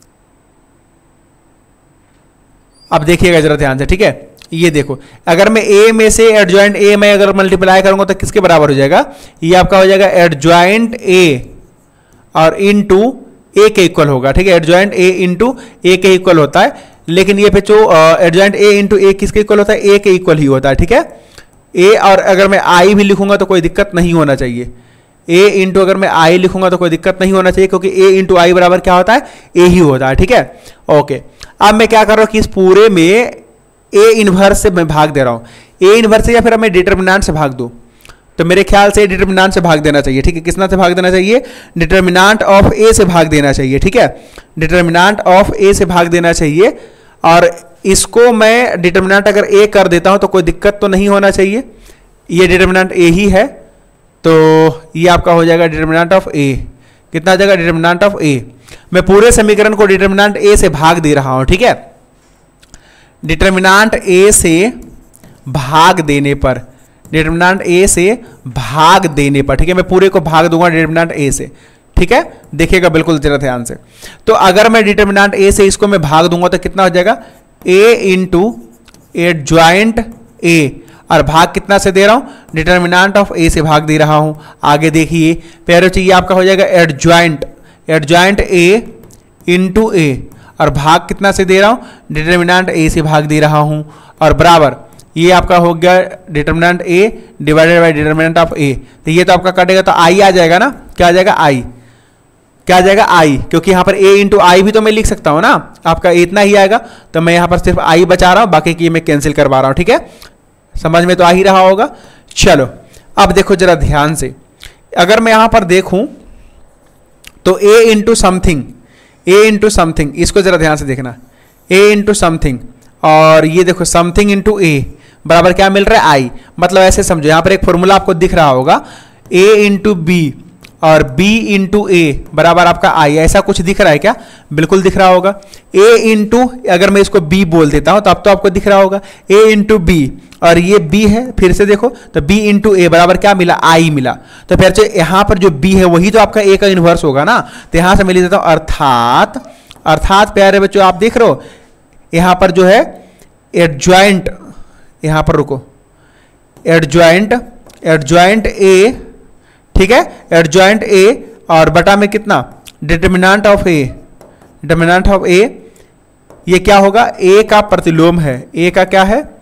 S2: अब देखिएगा जरा ध्यान से। ठीक है, ये देखो, अगर मैं a में से एडजॉइंट a में अगर मल्टीप्लाई करूंगा तो किसके बराबर हो जाएगा, ये आपका हो जाएगा एडजॉइंट a और इनटू a के इक्वल होगा। ठीक है, एडजॉइंट a इनटू a के इक्वल होता है। लेकिन ये पे जो एडजॉइंट a इनटू a किसके इक्वल होता है, a के इक्वल ही होता है। ठीक है, a और अगर मैं i भी लिखूंगा तो कोई दिक्कत नहीं होना चाहिए। a इंटू अगर मैं i लिखूंगा तो कोई दिक्कत नहीं होना चाहिए, क्योंकि a इंटू आई बराबर क्या होता है, a ही होता है। ठीक है, ओके, अब मैं क्या कर रहा हूं कि इस पूरे में ए इनवर्स से मैं भाग दे रहा हूं। ए इनवर्स से या फिर मैं डिटर्मिनेंट से भाग दूं, तो मेरे ख्याल से डिटर्मिनेंट से भाग देना चाहिए। ठीक है, किसना से भाग देना चाहिए, डिटर्मिनेंट ऑफ ए से भाग देना चाहिए। ठीक है, डिटर्मिनेंट ऑफ ए से भाग देना चाहिए। और इसको मैं डिटर्मिनेंट अगर ए कर देता हूं तो कोई दिक्कत तो नहीं होना चाहिए। ये डिटर्मिनेंट ए ही है, तो ये आपका हो जाएगा डिटर्मिनेंट ऑफ ए। कितना आ जाएगा, डिटर्मिनेंट ऑफ ए। मैं पूरे समीकरण को डिटर्मिनेंट ए से भाग दे रहा हूं। ठीक है, डिटर्मिनेंट ए से भाग देने पर, डिटर्मिनेंट ए से भाग देने पर, ठीक है, मैं पूरे को भाग दूंगा डिटर्मिनेंट ए से। ठीक है, देखिएगा बिल्कुल जरा ध्यान से। तो अगर मैं डिटर्मिनेंट ए से इसको मैं भाग दूंगा तो कितना हो जाएगा, ए इंटू एडजॉइंट ए, और भाग कितना से दे रहा हूं, डिटर्मिनेंट ऑफ ए से भाग दे रहा हूं। आगे देखिए पैरो चाहिए आपका हो जाएगा adjoint, adjoint A into A, और भाग कितना से दे रहा हूं, डिटर्मिनेंट ए से भाग दे रहा हूं, और बराबर ये आपका हो गया determinant A divided by determinant of A. तो ये तो आपका कटेगा तो आई आ जाएगा ना, क्या आ जाएगा, आई, क्या आ जाएगा, आई, क्योंकि यहां पर ए इंटू आई भी तो मैं लिख सकता हूं ना, आपका ए इतना ही आएगा। तो मैं यहां पर सिर्फ आई बचा रहा हूं, बाकी की मैं कैंसिल करवा रहा हूं। ठीक है, समझ में तो आ ही रहा होगा। चलो अब देखो जरा ध्यान से, अगर मैं यहां पर देखूं तो A into something, A into something, इसको जरा ध्यान से देखना, ए इंटू समथिंग, और ये देखो समथिंग इंटू ए बराबर क्या मिल रहा है, आई। मतलब ऐसे समझो, यहां पर एक फॉर्मूला आपको दिख रहा होगा, ए इंटू बी और b इंटू ए बराबर आपका i, ऐसा कुछ दिख रहा है क्या, बिल्कुल दिख रहा होगा। a इंटू, अगर मैं इसको b बोल देता हूं तो अब तो आपको दिख रहा होगा, a इंटू बी, और ये b है, फिर से देखो तो b इंटू ए बराबर क्या मिला, i मिला। तो फिर से यहां पर जो b है वही तो आपका a का इनवर्स होगा ना, तो यहां से मैं लिख देता हूं अर्थात, अर्थात प्यारे बच्चों आप देख रहे हो यहां पर जो है एडजॉइंट, यहां पर रुको, एडजॉइंट, एडजॉइंट ए, ठीक है, एडजॉइंट ए, और बटा में कितना, determinant of A, determinant of A, ये क्या होगा, ए का प्रतिलोम है, ए का क्या है,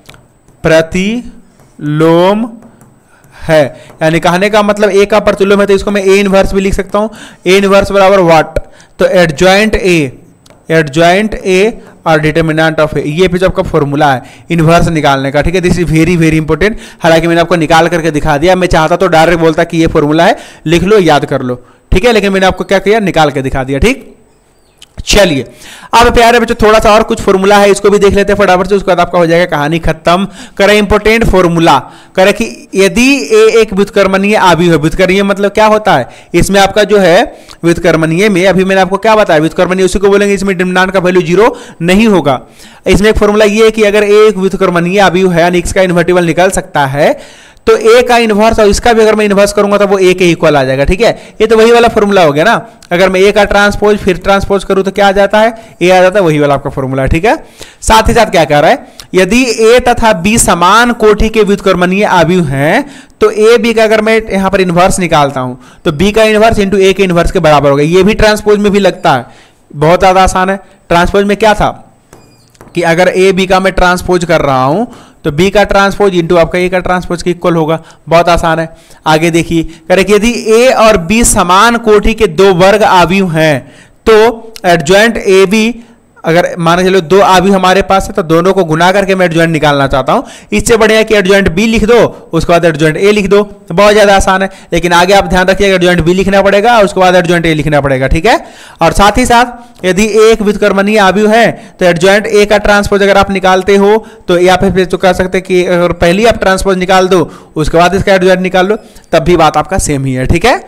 S2: प्रतिलोम है। यानी कहने का मतलब ए का प्रतिलोम है, तो इसको मैं ए इनवर्स भी लिख सकता हूं, ए इनवर्स बराबर व्हाट, तो एडजॉइंट ए, एडजॉइंट ए और डिटर्मिनेंट ऑफ ए, ये भी जो आपका फॉर्मूला है इनवर्स निकालने का। ठीक है, this is very very important. हालांकि मैंने आपको निकाल करके दिखा दिया, मैं चाहता तो डायरेक्ट बोलता कि ये फॉर्मूला है, लिख लो याद कर लो, ठीक है, लेकिन मैंने आपको क्या किया, निकाल के दिखा दिया। ठीक, चलिए अब प्यारे बच्चों थोड़ा सा और कुछ फॉर्मूला है, इसको भी देख लेते हैं फटाफट से, उसके बाद आपका हो जाएगा कहानी खत्म। करे इंपॉर्टेंट फॉर्मूला, करे कि यदि ए एक व्युत्क्रमणीय आव्यूह है, व्युत्क्रमणीय मतलब क्या होता है, इसमें आपका जो है व्युत्क्रमणीय में, अभी मैंने आपको क्या बताया, व्युत्क्रमणीय उसी को बोलेंगे इसमें डिटर्मिनेंट का वैल्यू जीरो नहीं होगा। इसमें एक फॉर्मूला ये है कि अगर ए एक व्युत्क्रमणीय आव्यूह है यानी एक्स का इन्वर्टिबल निकल सकता है, तो ए का इनवर्स और इसका भी अगर मैं इनवर्स करूंगा तो वो ए के इक्वल आ जाएगा। ठीक है, ये तो वही वाला फॉर्मूला हो गया ना। अगर मैं ए का ट्रांसपोज फिर ट्रांसपोज करूं तो क्या आ जाता है, ए आ जाता है, वही वाला आपका फॉर्मूला है। ठीक है, साथ ही साथ क्या कह रहा है, यदि ए तथा बी समान कोटि के व्युत्क्रमणीय अवयव हैं तो ए बी का अगर मैं यहां पर इनवर्स निकालता हूं तो बी का इनवर्स इंटू ए के इनवर्स के बराबर होगा। ये भी ट्रांसपोज में भी लगता है, बहुत ज्यादा आसान है। ट्रांसपोज में क्या था कि अगर ए बी का मैं ट्रांसपोज कर रहा हूं तो बी का ट्रांसपोज इंटू आपका ए का ट्रांसपोज के इक्वल होगा, बहुत आसान है। आगे देखिए, कह रहे कि यदि ए और बी समान कोटि के दो वर्ग अवयव हैं तो एडजॉइंट ए बी, अगर मान के चलो दो अवयव हमारे पास है तो दोनों को गुना करके मैं एडजॉइंट निकालना चाहता हूं। इससे बढ़िया कि एडजॉइंट बी लिख दो, उसके बाद एडजॉइंट ए लिख दो, तो बहुत ज्यादा आसान है। लेकिन आगे आप ध्यान रखिएगा, एडजॉइंट बी लिखना पड़ेगा और उसके बाद एडजॉइंट ए लिखना पड़ेगा। ठीक है, और साथ ही साथ यदि ए एक व्युत्क्रमणीय अवयव है तो एडजॉइंट ए का ट्रांसपोज अगर आप निकालते हो तो या फिर तो कह सकते कि अगर पहले आप ट्रांसपोज निकाल दो उसके बाद इसका एडजॉइंट निकाल लो, तब भी बात आपका सेम ही है। ठीक है,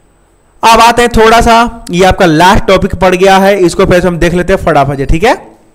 S2: अब आते हैं थोड़ा सा, ये आपका लास्ट टॉपिक पड़ गया है, इसको फिर हम देख लेते हैं फटाफट से। ठीक है,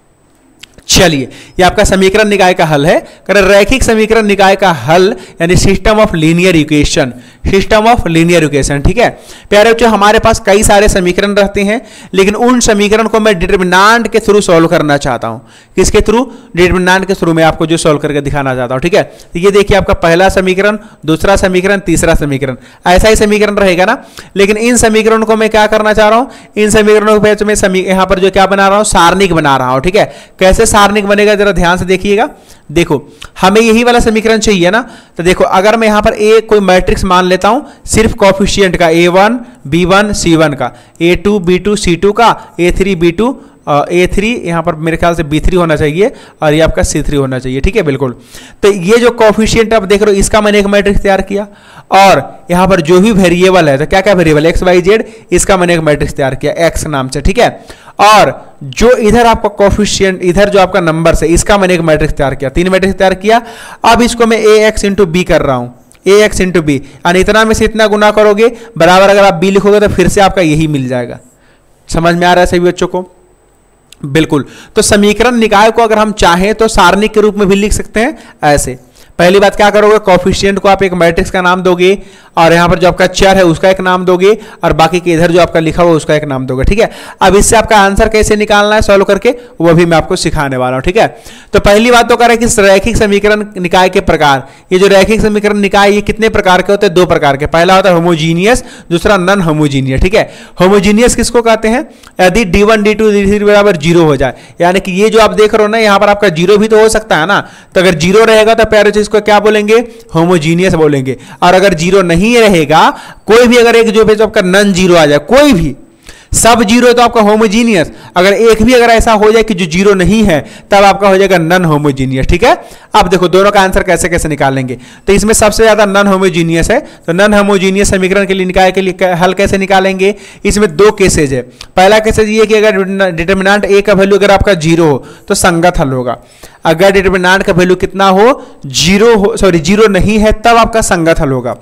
S2: चलिए, ये आपका समीकरण निकाय का हल है। कर रैखिक समीकरण निकाय का हल यानी system of linear equation, system of linear equation. ठीक है प्यारे बच्चों, हमारे पास कई सारे समीकरण रहते हैं, लेकिन उन समीकरण को मैं डिटरमिनेंट के थ्रू सॉल्व करना चाहता हूं। किसके थ्रू? डिटरमिनेंट के थ्रू मैं आपको जो सॉल्व करके दिखाना चाहता हूं। ठीक है, तो ये देखिए आपका पहला समीकरण, दूसरा समीकरण, तीसरा समीकरण, ऐसा ही समीकरण रहेगा ना। लेकिन इन समीकरणों को मैं क्या करना चाह रहा हूं, इन समीकरणों को मैं समी यहां पर जो क्या बना रहा हूं, सारणिक बना रहा हूं। ठीक है, कैसे सारणिक बनेगा जरा ध्यान से देखिएगा। देखो, हमें यही वाला समीकरण चाहिए ना, तो देखो अगर मैं यहां पर ए कोई मैट्रिक्स मान लेता हूं सिर्फ कोएफिशिएंट का, a one, b one, C one का, a two, b two, c two का, a three, b two, A three, यहां पर मेरे ख्याल से बी थ्री होना चाहिए और ये आपका सी थ्री होना चाहिए। ठीक है, बिल्कुल। तो ये जो कोएफिशिएंट आप देख रहे हो, इसका मैंने एक मैट्रिक्स तैयार किया, और यहां पर जो भी वेरिएबल है, तो क्या क्या वेरिएबल, एक्स वाई जेड, इसका मैंने एक मैट्रिक्स तैयार किया एक्स नाम से। ठीक है, और जो इधर आपका कोएफिशिएंट, इधर जो आपका नंबर है, इसका मैंने एक मैट्रिक्स तैयार किया, तीन मैट्रिक्स तैयार किया। अब इसको मैं ए एक्स इंटू बी कर रहा हूं, ए एक्स इंटू बी, यानी इतना में से इतना गुना करोगे बराबर, अगर आप बी लिखोगे तो फिर से आपका यही मिल जाएगा। समझ में आ रहा है सभी बच्चों को? बिल्कुल। तो समीकरण निकाय को अगर हम चाहें तो सारणिक के रूप में भी लिख सकते हैं ऐसे। पहली बात क्या करोगे, कोएफिशिएंट को आप एक मैट्रिक्स का नाम दोगे, और यहां पर जो आपका चर है उसका एक नाम दोगे, और बाकी के इधर जो आपका लिखा हुआ उसका एक नाम दोगे। ठीक है, अब इससे आपका आंसर कैसे निकालना है सॉल्व करके, वो भी मैं आपको सिखाने वाला हूं। ठीक है, तो पहली बात तो करें कि रैखिक समीकरण निकाय के प्रकार। ये जो रैखिक समीकरण निकाय, ये कितने प्रकार के होते हैं? दो प्रकार के। पहला होता है होमोजीनियस, दूसरा नॉन होमोजीनियस। ठीक है, होमोजीनियस किसको कहते हैं? यदि D one, D two, D three बराबर जीरो हो जाए, यानी कि ये जो आप देख रहे हो ना, यहां पर आपका जीरो भी तो हो सकता है ना, तो अगर जीरो रहेगा तो प्यारे इसको क्या बोलेंगे? होमोजीनियस बोलेंगे। और अगर जीरो नहीं रहेगा, कोई भी अगर एक जो भी आपका नॉन जीरो आ जाए, कोई भी सब जीरो है तो आपका होमोजीनियस। अगर एक भी अगर ऐसा हो जाए कि जो जीरो नहीं है, तब आपका हो जाएगा नॉन होमोजीनियस। ठीक है, अब देखो दोनों का आंसर कैसे कैसे निकालेंगे। तो इसमें सबसे ज्यादा नॉन होमोजीनियस है, तो नॉन होमोजीनियस समीकरण के लिए निकाय के लिए हल कैसे निकालेंगे? इसमें दो केसेज है। पहला केसेज ये कि अगर डिटरमिनेंट ए का वैल्यू अगर आपका जीरो हो तो संगत हल होगा। अगर डिटरमिनेंट का वैल्यू कितना हो, जीरो हो, सॉरी जीरो नहीं है, तब आपका संगत हल होगा।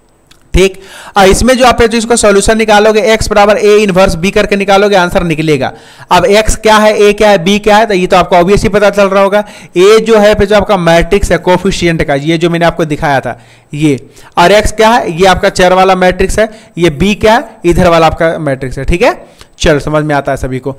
S2: ठीक, और इसमें जो आप जो इसको सॉल्यूशन निकालोगे, x बराबर a इनवर्स b करके निकालोगे, आंसर निकलेगा। अब x क्या है, a क्या है, b क्या है, तो ये तो आपको ऑब्वियसली पता चल रहा होगा। a जो है पे जो आपका मैट्रिक्स है कोएफिशिएंट का, ये जो मैंने आपको दिखाया था ये, और x क्या है, ये आपका चर वाला मैट्रिक्स है, ये b क्या है, इधर वाला आपका मैट्रिक्स है। ठीक है, चलो समझ में आता है सभी को।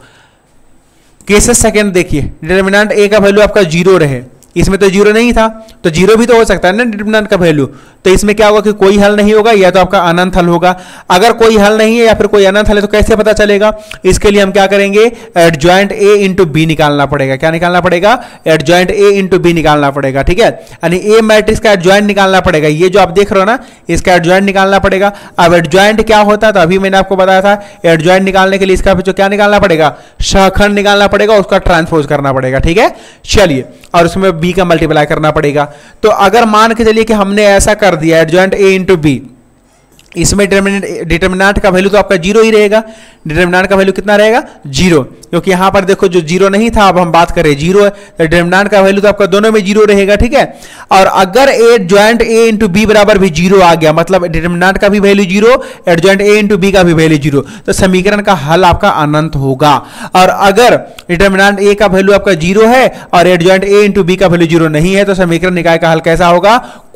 S2: केसेस सेकंड देखिए, डिटरमिनेंट a का वैल्यू आपका जीरो रहे, इसमें तो जीरो नहीं था, तो जीरो भी तो हो सकता है ना डिटरमिनेंट का वैल्यू, तो इसमें क्या होगा कि कोई हल नहीं होगा, या तो आपका अनंत हल होगा। अगर कोई हल नहीं है या फिर कोई अनंत हल है तो कैसे पता चलेगा? इसके लिए हम क्या करेंगे, एडजॉइंट ए इंटू बी निकालना पड़ेगा। क्या निकालना पड़ेगा? एडजॉइंट ए इंटू बी निकालना पड़ेगा। ठीक है, यानी ए मैट्रिक्स का एडजॉइंट निकालना पड़ेगा। ये जो आप देख रहे हो ना, इसका एडजॉइंट निकालना पड़ेगा। अब एडजॉइंट क्या होता है, तो अभी मैंने आपको बताया था, एडजॉइंट निकालने के लिए इसका जो क्या निकालना पड़ेगा, सहखंड निकालना पड़ेगा, उसका ट्रांसपोज करना पड़ेगा। ठीक है, चलिए, और उसमें बी का मल्टीप्लाई करना पड़ेगा। तो अगर मान के चलिए कि हमने ऐसा कर दिया, एडजॉइंट ए इंटू बी, इसमें डिटरमिनेंट का वैल्यू तो आपका जीरो ही रहेगा। डिटरमिनेंट का वैल्यू कितना रहेगा? जीरो, क्योंकि यहां पर देखो जो जीरो नहीं था, अब हम बात करें जीरो है, तो डिटरमिनेंट का वैल्यू तो आपका दोनों में जीरो रहेगा। ठीक है, और अगर एडजॉइंट ए इंटू बी बराबर भी जीरो आ गया, मतलब डिटरमिनेंट का भी value zero, adjoint A into B का भी वैल्यू जीरो, तो समीकरण का हल आपका अनंत होगा। और अगर डिटरमिनेंट ए का वैल्यू आपका जीरो है और एडजॉइंट ए इंटू बी का वैल्यू जीरो नहीं है, तो समीकरण निकाय का हल कैसा होगा?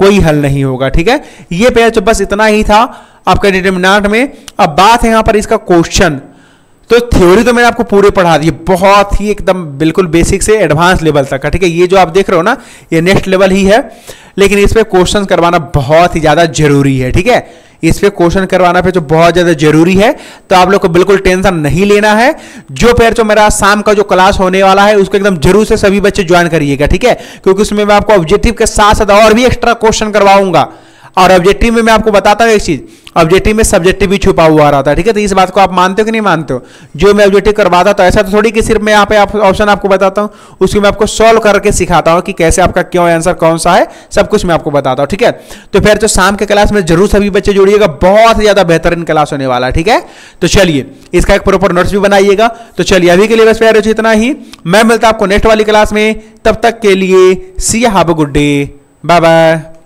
S2: कोई हल नहीं होगा। ठीक है, ये पेज तो बस इतना ही था आपका डिटरमिनेंट में। अब बात है यहां पर इसका क्वेश्चन। तो थ्योरी तो मैंने आपको पूरे पढ़ा दी, बहुत ही एकदम बिल्कुल बेसिक से एडवांस लेवल तक का। ठीक है, ये जो आप देख रहे हो ना, ये नेक्स्ट लेवल ही है, लेकिन इस पे क्वेश्चन करवाना बहुत ही ज्यादा जरूरी है। ठीक है, इस पे क्वेश्चन करवाना पे जो बहुत ज्यादा जरूरी है, तो आप लोग को बिल्कुल टेंशन नहीं लेना है। जो पेयर जो मेरा शाम का जो क्लास होने वाला है, उसको एकदम जरूर से सभी बच्चे ज्वाइन करिएगा। ठीक है, क्योंकि उसमें मैं आपको ऑब्जेक्टिव के साथ साथ और भी एक्स्ट्रा क्वेश्चन करवाऊंगा। और ऑब्जेक्टिव में मैं आपको बताता हूं एक चीज, ऑब्जेक्टिव में सब्जेक्टिव भी छुपा हुआ रहता है। ठीक है, तो इस बात को आप मानते हो कि नहीं मानते हो? जो मैं ऑब्जेक्टिव करवाता तो ऐसा तो थोड़ी कि सिर्फ मैं यहाँ पे ऑप्शन आपको बताता हूँ, उसको मैं आपको सॉल्व करके सिखाता हूँ कि कैसे आपका क्यों आंसर कौन सा है, सब कुछ मैं आपको बताता हूँ। ठीक है, तो फिर जो शाम के क्लास में जरूर सभी बच्चे जोड़िएगा, बहुत ही ज्यादा बेहतरीन क्लास होने वाला है। ठीक है, तो चलिए इसका एक प्रॉपर नोट्स भी बनाइएगा। तो चलिए अभी के लिए बस प्यारे इतना ही, मैं मिलता आपको नेक्स्ट वाली क्लास में। तब तक के लिए see have a good day, bye bye.